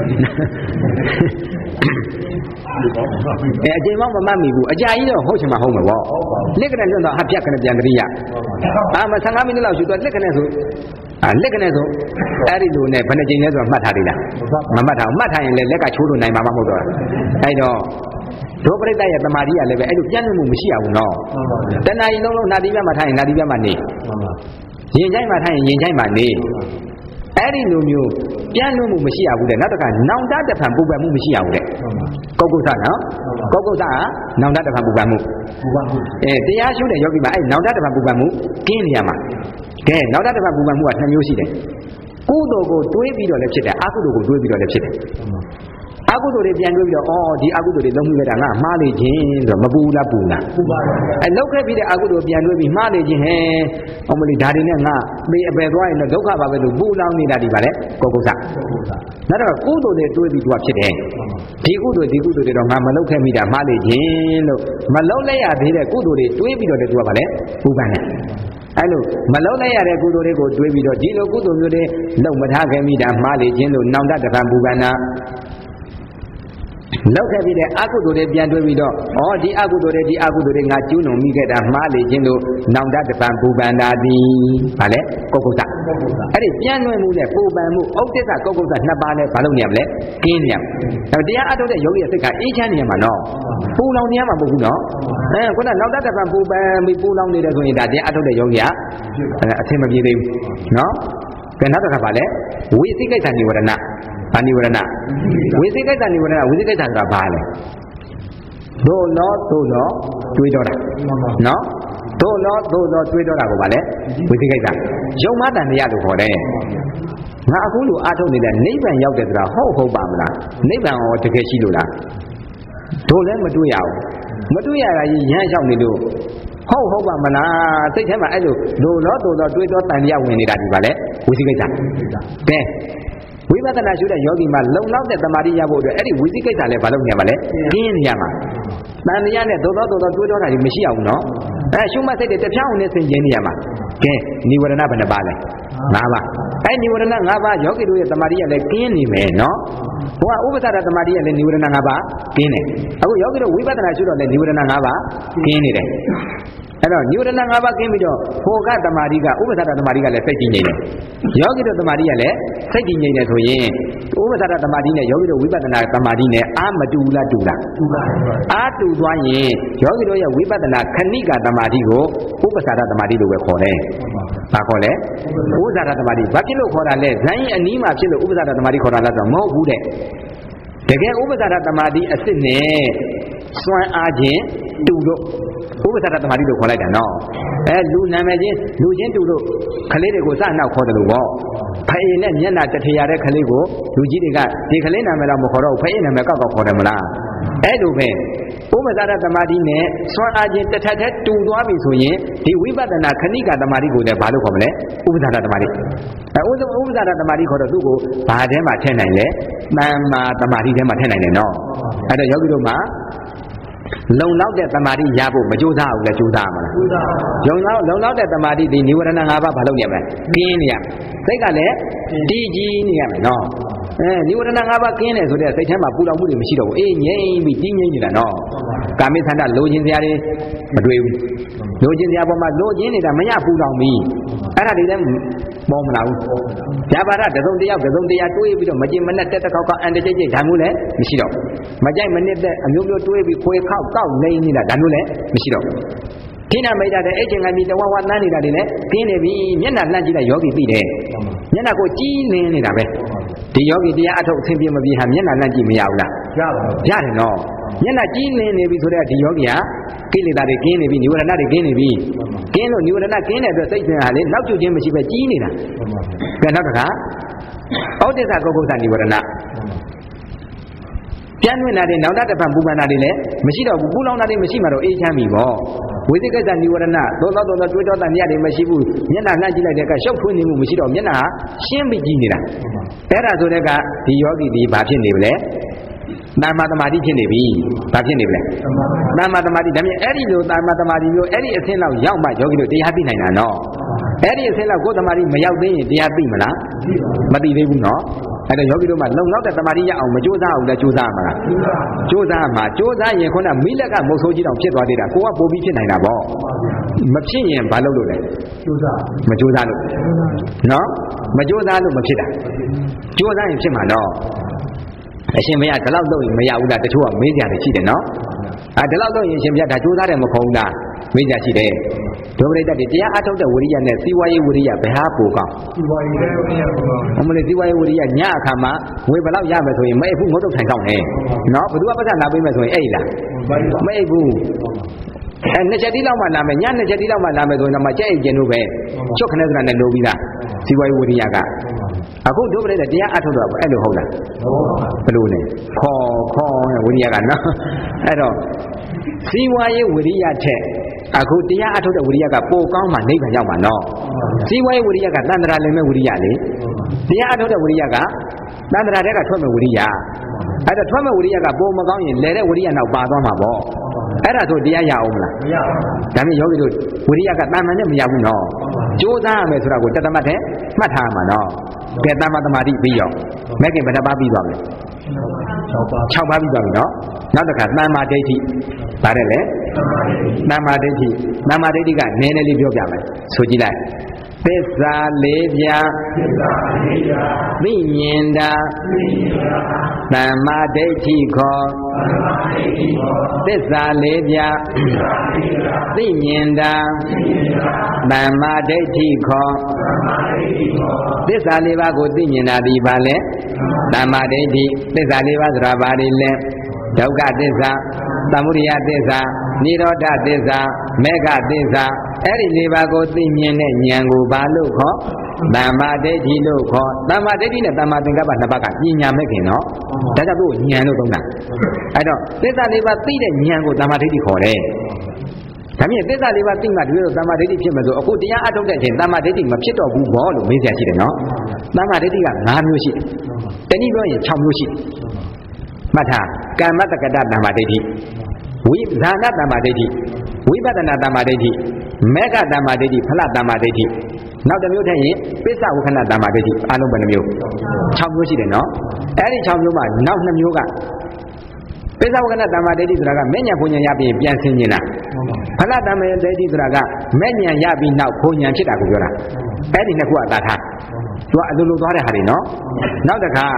အဲအချိန်မှမမှတ်မိဘူးအကြာကြီးတော့ဟုတ်ချင်မှဟုတ်မှာပေါ့လက်ကနဲ့လွင့်တော့ဟာပြက်ကနေပြန်တရိယအာမဆယ်ငါးမိနစ်လောက်ရှိတော့လက်ကနေဆိုအာလက်ကနေဆိုအဲ့ဒီလိုနဲ့ဘယ်နှချိန်လဲဆိုတော့မှတ်ထားသေးလားမမှတ်ထားဘူးမှတ်ထားရင်လည်းလက်ကချိုးလို့နိုင်မှာမဟုတ်တော့အဲ့တော့ဒုပရိသတ်ရဲ့တမာတိကလည်းပဲအဲ့လိုပြန့်မှုမရှိအောင်နော်တဏှာကြီးလုံးလုံးနာတိပြမှာထားရင်နာတိပြမှာနေရင်ချိုင်းမှာထားရင်ရင်ချိုင်းမှာနေအဲ့ဒီလိုမျိုးပြန့်မှုမရှိရဘူးတဲ့နောက်တစ်ခါနောင်တတဖန်ပူပန်မှုမရှိရဘူးတဲ့ကုက္ကုသနော်ကုက္ကုသကနောင်တတဖန်ပူပန်မှုပူပန်မှုအဲတရားရှုတဲ့ယောဂီမှာအဲ့နောင်တတဖန်ပူပန်မှုကင်းနေရမှာကဲနောင်တတဖန်ပူပန်မှုကနှစ်မျိုးရှိတယ်ကုသိုလ်ကိုတွေးပြီးတော့လည်းဖြစ်တယ်အကုသိုလ်ကိုတွေးပြီးတော့လည်းဖြစ်တယ်အကုသိုလ်တွေပြန်တွေးပြီးတော့အော်ဒီအကုသိုလ်တွေလုံးပြီးတော့ငါမှားလေခြင်းဆိုတော့မပူလားပူလားပူပါဘူးအဲလောက်ခဲ့ပြီးတဲ့အကုသိုလ်ပြန်တွေးပြီးမှားလေခြင်းဟဲ့အမလီဒါတွေနဲ့ငါမေးအပယ်သွားရင်တော့ဒုက္ခပါပဲလို့ပူလောင်နေတာဒီပါလေကောကုသနောက်တော့ကုသိုလ်တွေတွေးပြီးသူကဖြစ်တယ်ဒီကုသိုလ်ဒီကုသိုလ်တွေတော့ငါမလောက်ခဲ့မိတာမှားလေခြင်းလို့မလောက်လိုက်ရသေးတဲ့ကုသိုလ်တွေတွေးပြီးတော့လည်းသူကပါလေပူပန်တယ်အဲ့လိုမလုံးလိုက်ရတဲ့ကုသိုလ်တွေကိုတွေးပြီးတော့ဒီလိုကုသိုလ်မျိုးတွေလုံမထားခဲ့မိတာမှားလေခြင်းလို့နောင်တတဖန်ပူပန်တာလောက်ခဲ့ပြီးတဲ့အကုသိုလ်တွေပြန်တွေးပြီးတော့ဩဒီအကုသိုလ်တွေဒီအကုသိုလ်တွေငါကျူးလွန်မိခဲ့တာမှားလေခြင်းလို့နောင်တတပံပူပန်တာသည်ဗာလဲကုက္ကုသအဲ့ဒီပြန်လွင်မှုနဲ့ပူပန်မှုဥဒိစ္စကုက္ကုသနှစ်ပါးနဲ့ဘာလို့နေရမလဲကင်းနေရမယ်တရားအထုတ်တဲ့ယောဂီရဲ့စိတ်ကအေးချမ်းနေရမှာနော်ပူလောင်နေရမှာမဟုတ်ဘူးနော်အဲခုနနောင်တတပံပူပန်ပြီးပူလောင်နေတယ်ဆိုရင်ဒါတရားအထုတ်တဲ့ယောဂီကအဆင်မပြေသေးဘူးနော်ကဲနောက်တစ်ခါဗာလဲဝိသိကိစ္စနိဝရဏဘာနိဝရဏဝိသိကိစ္စနိဝရဏဝိသိကိစ္စဆိုတာဘာလဲသို့လောသို့လောတွေးတော့တာနော်သို့လောသို့လောတွေးတော့တာကိုဗာလဲဝိသိကိစ္စယုံမတန်တရားလို့ခေါ်တယ်ငါအခုလိုအားထုတ်နေတဲ့နိဗ္ဗာန်ရောက်တယ်ဆိုတာဟုတ်ဟုတ်ပါမလားနိဗ္ဗာန်ရောတကယ်ရှိလို့လားတို့လည်းမတွေးရဘူးမတွေးရတာကြီးရမ်းလျှောက်နေလို့ဟုတ်ဟုတ်ပါမလားစိတ်ထဲမှာအဲ့လိုလိုလောသို့လောတွေးတော့တန်တရားဝင်နေတာဒီဗာလဲဝိသိကိစ္စကဲဝိပဿနာရှုတဲ့ယောဂီမှာလုံလောက်တဲ့တမာတိရဖို့အတွက်အဲ့ဒီဝိသိကိစ္စလည်းဘာလို့နေရမှာလဲကင်းနေရမှာတန်တရားနဲ့သို့သောသို့သောတွေးတော့တာကြီးမရှိအောင်နော်အဲရှုမှတ်စိတ်တွေတစ်ဖြောင်းနဲ့ဆင်ကျင်နေရမှာကဲနိဝရဏဘယ်နှပါလဲ၅ပါးအဲ့နိဝရဏ၅ပါးယောဂီတို့ရဲ့တမာတိရလည်းကင်းနေမယ်နော်ဟိုကဥပ္ပစာရတမာတိရလည်းနိဝရဏ၅ပါးကင်းတယ်အခုယောဂီတို့ဝိပဿနာရှုတော့လည်းနိဝရဏ၅ပါးကင်းနေတယ်အဲ့တော့နိဝရဏ၅ပါးကင်းပြီးတော့ဟိုကတမာတိကဥပ္ပစာရတမာတိကလည်းစိတ်ကြည်ငြိမ်တယ်ယောဂီတို့တမာတိကလည်းစိတ်ကြည်ငြိမ်တယ်ဆိုရင်ဥပ္ပစာရသမာဓိနဲ့ယောဂီတို့ဝိပဿနာသမာဓိနဲ့အာမတူလားတူလားတူပါဘူးအာတူသွားရင်ယောဂီတို့ရဲ့ဝိပဿနာခဏိကသမာဓိကိုဥပ္ပစာရသမာဓိလို့ပဲခေါ်တယ်ဘာခေါ်လဲဥပ္ပစာရသမာဓိဘာဖြစ်လို့ခေါ်တာလဲဇန်ရင်အနီးမှာဖြစ်လို့ဥပ္ပစာရသမာဓိခေါ်တာလားဆိုတော့မဟုတ်ဘူးတဲ့တကယ်ဥပ္ပစာရသမာဓိအစ်စ်နဲ့စွမ်းအားခြင်းတူလို့ဥပ္ပစာရသမာဓိလို့ခေါ်လိုက်တာနော်အဲလူနာမည်ချင်းလူချင်းတူလို့ခလေးတွေကိုစနှောက်ခေါ်တယ်လို့ပေါ့ဖေးနဲ့မျက်နှာတထရတဲ့ခလေးကိုလူကြီးတွေကဒီခလေးနာမည်တော့မခေါ်တော့ဖေးနာမည်ကောက်ကောက်ခေါ်တယ်မလားအဲ့လိုပဲဥပ္ပစာရသမာဓိနဲ့စွမ်းအားခြင်းတစ်ထပ်ထက်တူသွားပြီဆိုရင်ဒီဝိပဿနာခဏိကသမာဓိကိုလည်းဘာလို့ခေါ်မလဲဥပ္ပစာရသမာဓိအဲဥပ္ပစာရသမာဓိခေါ်တော့သူ့ကိုဘာထဲမှာထည့်နိုင်လဲတမ္မာသမာဓိထဲမှာထည့်နိုင်တယ်နော်အဲ့တော့ယောဂီတို့မှာလုံလောက်တဲ့သမာဓိရဖို့မကြိုးစားဘူးလားကြိုးစားမှာလားကြိုးစားပါလုံလောက်လုံလောက်တဲ့သမာဓိဒီနိဝရဏ၅ပါးဘာလုပ်ရမလဲကင်းနေရစိတ်ကလည်းတည်ကြည်နေရမယ်နော်အဲနိဝရဏ၅ပါးကင်းတယ်ဆိုတဲ့စိတ်ထဲမှာပူလောင်မှုတွေမရှိတော့ဘူးအေးငြိမ့်ပြီးတည်ငြိမ့်နေတာနော်ကာမိသန္တာလိုချင်စရာတွေမတွေ့ဘူးလိုချင်စရာပေါ်မှာလိုချင်နေတာမရပူလောင်ပြီအဲ့ဒါတွေလည်းပေါ်မလာဘူးဇာပါရတစုံတယောက်တစုံတရာတွေးပြီးတော့မကြင်မနဲ့တက်တက်ခေါက်ခေါက်အန်တကြိတ်ကြိတ်ဒါမျိုးလည်းမရှိတော့မကြိုက်မနစ်တဲ့အမျိုးမျိုးတွေးပြီးခွေခောက်ကောက်နေနေတာဒါမျိုးလည်းမရှိတော့ခိဏမိတ်တဲ့အဲ့ချိန်ကမြည်တဝဝနန်းနေတာတွေလည်းကင်းနေပြီမျက်နှာလှမ်းကြည့်လိုက်ယောဂီသိတယ်မျက်နှာကိုကြီးနေနေတာပဲဒီယောဂီတရားအထုတ်အဆင်ပြေမပြေဟာမျက်နှာလှမ်းကြည့်မရဘူးလားရပါဘူးရတယ်နော်မျက်နှာကြီးနေနေပြီဆိုတော့ဒီယောဂီဟာကိလေသာတွေကင်းနေပြီနိဝရဏတွေကင်းနေပြီကင်းလို့နိဝရဏကင်းတဲ့အတွက်စိတ်ဆင်ဟာလေနောက်ကျခြင်းမရှိပဲကြီးနေတာပြန်တော့တခါဩဒိသကုက္ကုသနိဝရဏပြန်ဝင်လာတဲ့နောက်တစ်ပတ်ပူပန်တာတွေလည်းမရှိတော့ဘူးပူလောင်တာတွေမရှိမှတော့အေးချမ်းပြီပေါ့ဝိသိကိစ္စနိဝရဏသောသောသောတွေးတော်တန်မြတ်တွေမရှိဘူးမျက်နှာလှမ်းကြည့်လိုက်တဲ့အခါရှုပ်ထွေးနေမှုမရှိတော့မျက်နှာဟာရှင်းပြီးကြည့်နေတာအဲ့ဒါဆိုတဲ့ကဒီယောဂီဒီဘာဖြစ်နေပြီလဲသမ္မာသမာဓိဖြစ်နေပြီဘာဖြစ်နေပြီလဲသမ္မာသမာဓိဒါမြင်အဲ့ဒီလိုသမ္မာသမာဓိမျိုးအဲ့ဒီအဆင့်လောက်ရောက်မှယောဂီတို့တရားသိနိုင်တာနော်အဲ့ဒီအဆင့်လောက်ကိုယ်သမာဓိမရောက်သေးရင်တရားသိမလားမသိသေးဘူးနော်အဲ့တော့ယောဂီတို့မှလုံလောက်တဲ့သမာဓိရအောင်မကြိုးစားအောင်လည်းကြိုးစားမှာလားကြိုးစားမှာကြိုးစားရင်ခုနမိလက်ကမုတ်ဆိုးကြီးတောင်ဖြစ်သွားသေးတာကိုကပိုပြီးဖြစ်နိုင်တာပေါ့မဖြစ်ရင်ဘာလုပ်လို့လဲကြိုးစားမကြိုးစားလို့နော်မကြိုးစားလို့မဖြစ်တာကြိုးစားရင်ဖြစ်မှာနော်အရှင်ဘုရားဒီလောက်တော့မရဘူးလားတချို့ကမေးကြတယ်ရှိတယ်နော်အဲဒီလောက်တော့ရင်အရှင်ဘုရားဒါကြိုးစားတယ်မခေါ်ဘူးလားမေးကြရှိတယ်ဒုပရိသတ်တွေတရားအထုတ်တဲ့ဝိရိယနဲ့စီဝါရေးဝိရိယဘယ်ဟာပိုကောင်းစီဝါရေးဝိရိယပိုကောင်းအမလေးစီဝါရေးဝိရိယညအခါမှာငွေဘယ်လောက်ရမယ်ဆိုရင်မအိပ်ဘူးငုတ်တုတ်ထိုင်ကောင်းတယ်နော်ဘယ်သူကပတ်စံလာပေးမယ်ဆိုရင်အိပ်လားမအိပ်ဘူးအဲနှစ်ချက်တိလောက်မှလာမယ်ညနှစ်ချက်တိလောက်မှလာမယ်ဆိုရင်တော့မကြိုက်ကျင်လို့ပဲချွတ်ခနဲ့စရာနဲ့လိုပြီးသားစီဝါရေးဝိရိယကအခုဒုပရိသတ်တရားအထုတ်တော့အဲ့လိုဟုတ်လားဘယ်လိုလဲခေါ်ခေါ်ဝိရိယကနော်အဲ့တော့စီဝါရေးဝိရိယထက်အခုတရားအထုတ်တဲ့ဝိရိယကပိုကောင်းမှနိဗ္ဗာန်ရောက်မှာနော်စီဝါရေးဝိရိယကတန္တရာလည်းမဲ့ဝိရိယလေတရားအထုတ်တဲ့ဝိရိယကတန္တရာတဲ့ကထွက်မဲ့ဝိရိယအဲ့တော့ထွက်မဲ့ဝိရိယကပိုမကောင်းရင်လဲတဲ့ဝိရိယနောက်ပါသွားမှာပေါ့အဲ့ဒါဆိုတရားရအောင်မလားမရဘူးဒါပေမဲ့ယောဂီတို့ဝိရိယကတဏ္ဍာနဲ့မရဘူးနော်ကြိုးစားရမယ်ဆိုတာကိုတသမတ်တဲ့မှတ်ထားမှာနော်ကဲတမ္မာသမာဓိပြီးရောမဲ့ခင်ဘယ်နှပါးပြီးသွားမလဲ၆ပါးပြီးသွားပြီနော်နောက်တစ်ခါတမ္မာဒိဋ္ဌိဗါတယ်လေတမ္မာဒိဋ္ဌိတမ္မာဒိဋ္ဌိကနည်းနည်းလေးပြောပြမယ်ဆိုကြည့်လိုက်သစ္စာလေးပြားသစ္စာလေးပြားသိမြင်တာသိမြင်တာတမ္မာဒိဋ္ဌိခေါ်တမ္မာဒိဋ္ဌိခေါ်သစ္စာလေးပြားသစ္စာလေးပြားသိမြင်တာသိမြင်တာတမ္မာဒိဋ္ဌိခေါ်တမ္မာဒိဋ္ဌိခေါ်သစ္စာလေးပါးကိုသိမြင်တာဒီပါလဲတမ္မာဒိဋ္ဌိသစ္စာလေးပါးဆိုတာဘာတွေလဲဒုက္ခသစ္စာသမုဒယသစ္စာနိရောဓသစ္စာမေဃသစ္စာအဲ့ဒီလေးပါးကိုသိမြင်တဲ့ဉာဏ်ကိုဘာလို့ခေါ်တမ္မာဒိဋ္ဌိလို့ခေါ်တမ္မာဒိဋ္ဌိနဲ့တမ္မာသင်္ကပ္ပနှစ်ပါးကပညာမဲ့ခင်နော်ဒါကြောင့်သူ့ဉာဏ်လို့သုံးတာအဲ့တော့သစ္စာလေးပါးသိတဲ့ဉာဏ်ကိုတမ္မာဒိဋ္ဌိခေါ်တယ်ဒါမြင်သစ္စာလေးပါးသိမှတကယ်တော့တမ္မာဒိဋ္ဌိဖြစ်မယ်ဆိုအခုတရားအထုတ်တဲ့အချိန်တမ္မာဒိဋ္ဌိမဖြစ်တော့ဘူးဘောလို့မေးကြရှိတယ်နော်တမ္မာဒိဋ္ဌိက၅မျိုးရှိတယ်တနည်းပြောရင်၆မျိုးရှိတယ်မှတ်ထားကမ္မတက္ကတတမ္မာဒိဋ္ဌိဝိဇာနတမ္မာဒိဋ္ဌိဝိပဿနာတမ္မာဒိဋ္ဌိမေဃတမ္မာဒိဋ္ဌိဖလတမ္မာဒိဋ္ဌိနောက်တစ်မျိုးထည့်ရင်ပိဿဝခဏတမ္မာဒိဋ္ဌိအားလုံးဘယ်နှမျိုး၆မျိုးရှိတယ်နော်အဲ့ဒီ၆မျိုးမှာနောက်၂မျိုးကပိဿဝခဏတမ္မာဒိဋ္ဌိဆိုတာကမဲ့ညာဘုံညာရပြီးပြန်ဆင်းနေတာဖလတမ္မာဒိဋ္ဌိဆိုတာကမဲ့ညာရပြီးနောက်ဘုံညာဖြစ်တာကိုပြောတာအဲ့ဒီနှစ်ခုကသာထားသူကအလိုလိုသွားတဲ့ဟာတွေနော်နောက်တစ်ခါ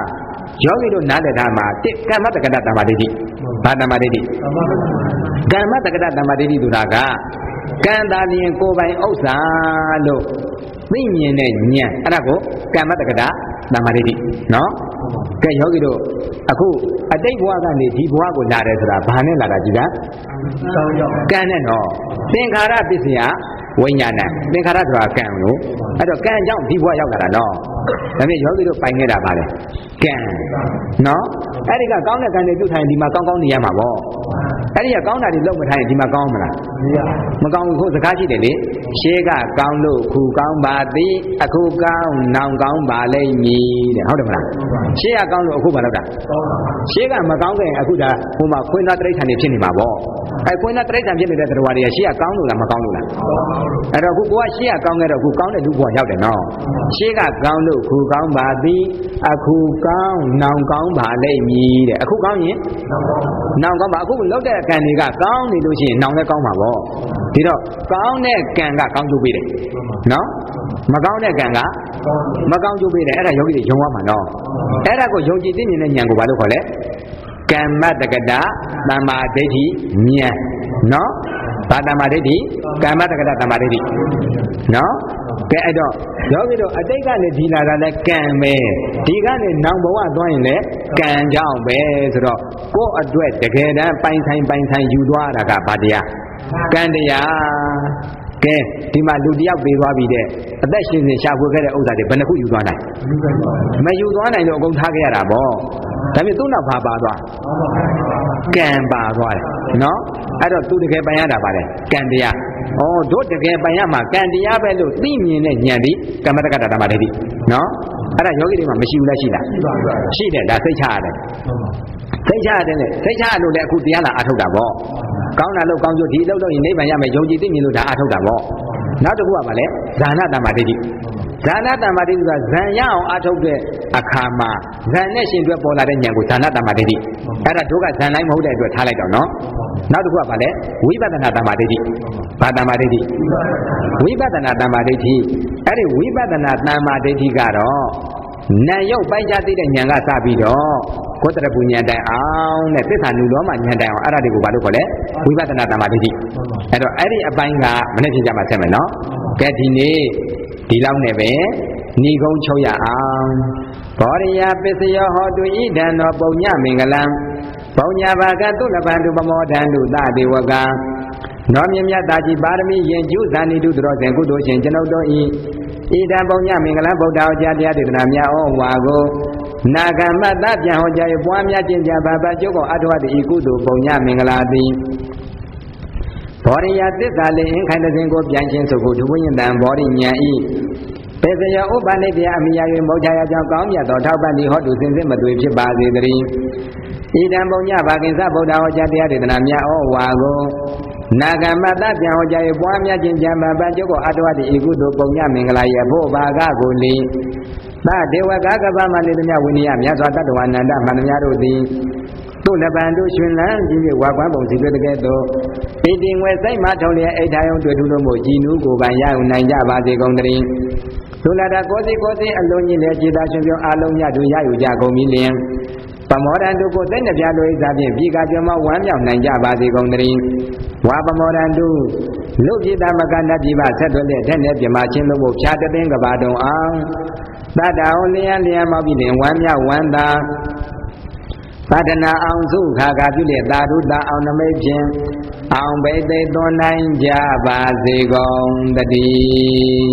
ယောဂီတို့နားလည်တာမှာတစ်ကမ္မတက္ကတသမ္မာဒိဋ္ဌိဘာသမ္မာဒိဋ္ဌိကမ္မတက္ကတသမ္မာဒိဋ္ဌိဆိုတာကကံတာလျင်ကိုယ်ပိုင်ဥစ္စာလို့သိမြင်တဲ့ဉာဏ်အဲ့ဒါကိုကမ္မတက္ကတသမ္မာဒိဋ္ဌိနော်ကဲယောဂီတို့အခုအတိတ်ဘဝကနေဒီဘဝကိုလာတယ်ဆိုတာဘာနဲ့လာတာကြည်လားကံနဲ့နော်သင်္ခါရပစ္စယဝိညာဏသင်္ခါရဆိုတာကံလို့အဲ့တော့ကံကြောင့်ဒီဘဝရောက်လာတာနော်ဒါပေမဲ့ယောဂီတို့ပိုင်ခဲ့တာပါလေကံနော်အဲ့ဒီကကောင်းတဲ့ကံတွေပြုထိုင်ဒီမှာကောင်းကောင်းနေရမှာပေါ့အဲ့ဒီကကောင်းတာတွေလုပ်မထိုင်ဒီမှာကောင်းမလားမကောင်းဘူးကိုစကားရှိတယ်လေရှေးကကောင်းလို့ခုကောင်းပါသည်အခုကောင်းနောင်ကောင်းပါလိမ့်မည်တဲ့ဟုတ်တယ်မလားရှေးကကောင်းလို့အခုမလုပ်တာရှေးကမကောင်းခင်အခုဒါဟိုမှာခွင်းသားတိရစ္ဆာန်တွေဖြစ်နေမှာပေါ့အဲခွင်းသားတိရစ္ဆာန်ဖြစ်နေတဲ့တရားတွေကရှေးကကောင်းလို့လားမကောင်းလို့လားအဲ့တော့ခုကိုကရှေးကကောင်းခဲ့တော့ခုကောင်းတဲ့လူဘဝရောက်တယ်နော်ရှေးကကောင်းလို့ခုကောင်းပါသည်အခုကောင်းနောင်ကောင်းပါလိမ့်မည်တဲ့အခုကောင်းရင်နောင်ကောင်းပါအခုလောက်တဲ့ကံတွေကကောင်းနေလို့ရှိရင်နောင်လည်းကောင်းပါပေါ့ဒီတော့ကောင်းတဲ့ကံကကောင်းကျိုးပေးတယ်နော်မကောင်းတဲ့ကံကမကောင်းကျိုးပေးတယ်အဲ့ဒါယောဂီတွေယုံရမှာနော်အဲ့ဒါကိုယုံကြည်သိမြင်တဲ့ဉာဏ်ကိုဘာလို့ခေါ်လဲကမ္မတက္ကတသမ္မာဒိဋ္ဌိဉာဏ်နော်ဘာသမ္မာဒိဋ္ဌိကမ္မတက္ကတသမ္မာဒိဋ္ဌိနော်ကဲအဲ့တော့ယောဂီတို့အတိတ်ကနေဒီလာတာလဲကံပဲဒီကနေနောင်ဘဝသွားရင်လည်းကံကြောင့်ပဲဆိုတော့ကိုယ့်အတွက်တကယ်တမ်းပိုင်ဆိုင်ပိုင်ဆိုင်ယူသွားတာကဘာတရားကံတရားကဲဒီမှာလူတယောက်ပြေးသွားပြီတဲ့အသက်ရှင်ရှင်ရှာဖွေခဲ့တဲ့ဥစ္စာတွေဘယ်နှခုယူသွားနိုင်မယူသွားနိုင်လို့အကုန်ထားခဲ့ရတာပေါ့ဒါပေမဲ့သူ့နောက်ဘာပါသွားကံပါသွားတယ်နော်အဲ့တော့သူတကယ်ပိုင်ရတာပါလေကံတရားဩတို့တကယ်ပိုင်ရမှာကံတရားပဲလို့သိမြင်တဲ့ဉာဏ်ဒီကမ္မတက္ကတသမ္မာဒိဋ္ဌိနော်အဲ့ဒါယောဂီတွေမှာမရှိဘူးလားရှိလားရှိတယ်ဒါသိချရတယ်သိချရတယ်လေသိချရလို့လည်းအခုတရားလာအထုတ်တာပေါ့ကောင်းတာလို့ကောင်းကျိုးဒီအလုပ်လုပ်ရင်နိဗ္ဗာန်ရမယ်ယုံကြည်သိမြင်လို့ဒါအထုတ်တာပေါ့နောက်တစ်ခုကဘာလဲဇာနာတမ္မာဒိဋ္ဌိဇာနာတမ္မာဒိဋ္ဌိဆိုတာဇံရအောင်အထုတ်တဲ့အခါမှာဇံနဲ့ရှင်တွဲပေါ်လာတဲ့ဉာဏ်ကိုဇာနာတမ္မာဒိဋ္ဌိအဲ့ဒါတို့ကဇံတိုင်းမဟုတ်တဲ့အတွက်ထားလိုက်တော့နော်နောက်တစ်ခုကဘာလဲဝိပဿနာတမ္မာဒိဋ္ဌိဘာတမ္မာဒိဋ္ဌိဝိပဿနာတမ္မာဒိဋ္ဌိအဲ့ဒီဝိပဿနာတမ္မာဒိဋ္ဌိကတော့နာယုတ်ပိုင်းခြားသိတဲ့ဉာဏ်ကစပြီးတော့ကိုယ်တရပူဉာဏ်တိုင်အောင်တဲ့သစ္စာနုလောမဉာဏ်တိုင်အောင်အဲ့ဒါတွေကိုဘာလို့ခေါ်လဲဝိပဿနာတမ္မာဒိဋ္ဌိအဲ့တော့အဲ့ဒီအပိုင်းကမနေ့ဖြေကြမှာဆက်မယ်နော်ကဲဒီနေ့ဒီလောက်နဲ့ပဲဏီကုံချုပ်ရအောင်ဘောရိယပစ္စယောဟောတုဣဒံသောပုံညမင်္ဂလံပုံညာဘာကတုလပန္တုပမောဒန္တုသတေဝကံနောမြမြတ်တာကြီးပါရမီယင်ကျုဇာနိတုတော်စဉ်ကုသိုလ်ရှင်ကျွန်ုပ်တို့ဤဣဒံပုံညမင်္ဂလံဗုဒ္ဓဟောကြားတရားဒေသနာများဩဝါကိုနာဂမတ္တပြန်ဟောကြား၍ပွားများကျင့်ကြပါပါကျုပ်ကအထောက်အတူဤကုသိုလ်ပုံညမင်္ဂလာသည်ဘောရိယသစ္စာလေးအင်ခိုင်တဲ့ခြင်းကိုပြန်ခြင်းဆိုကိုဒုဝိညတံဘောရိညာဤပေစယောဥပနိတယအမိယာ၍မောချရာကြောင့်ကောင်းမြတ်သောထောက်ပံ့သည်ဟောတုစင်စစ်မသွေဖြစ်ပါစေတည်းဣဒံပုံညဘာကိစ္စဗုဒ္ဓဟောကြားတရားဒေသနာများဩဝါကိုနာဂမတ္တပြန်ဟောကြား၍ပွားများခြင်းကြံပါပါကျုပ်ကအထောက်အတူဤကုသိုလ်ပုံညမင်္ဂလာ၏အဖို့ဘာကကိုလီသဒေဝကကပ္ပမနေသမျှဝိနည်းမြတ်စွာတတ္တဝအနန္တမန္တများတို့သည်သူလပန်တို့ရှင်လန်းကြီးဝါကွမ်းပုံစီတွေ့တဲ့ကဲ့သို့ဣတိငွေစိတ်မှထုံလျက်အိဋ္ဌာယုံတွေ့ထူလို့မို့ကြည်နူးကိုယ်ပိုင်ရယူနိုင်ကြပါစေကုန်သတည်းသုလတာကိုစီကိုစီအလုံးကြီးလည်းခြေသာရှင်ပြောအလုံးမြတ်တို့ရယူကြကုန်ပြီလျင်ပမောဒံတို့ကိုသိတဲ့ပြတို့ဣဇာဖြင့်ပြည်ကပြောမဝမ်းမြောက်နိုင်ကြပါစေကုန်သတည်းဝါပမောဒံတို့လူပြည်သားမကနတ်ပြည်ပါဆက်သွက်တဲ့တဲ့နဲ့ပြမချင်းလို့ဖြာတသိန်းကဘာတုံအောင်သတ္တဝလျံလျံမောက်ပြီးလင်ဝမ်းမြောက်ဝမ်းသာသာဒနာအောင်စုခါခါပြုလျက်သာဓုတာအောင်နမိတ်ဖြင့်အောင်ဘိသိသွန်နိုင်ကြပါစေကုန်တည်း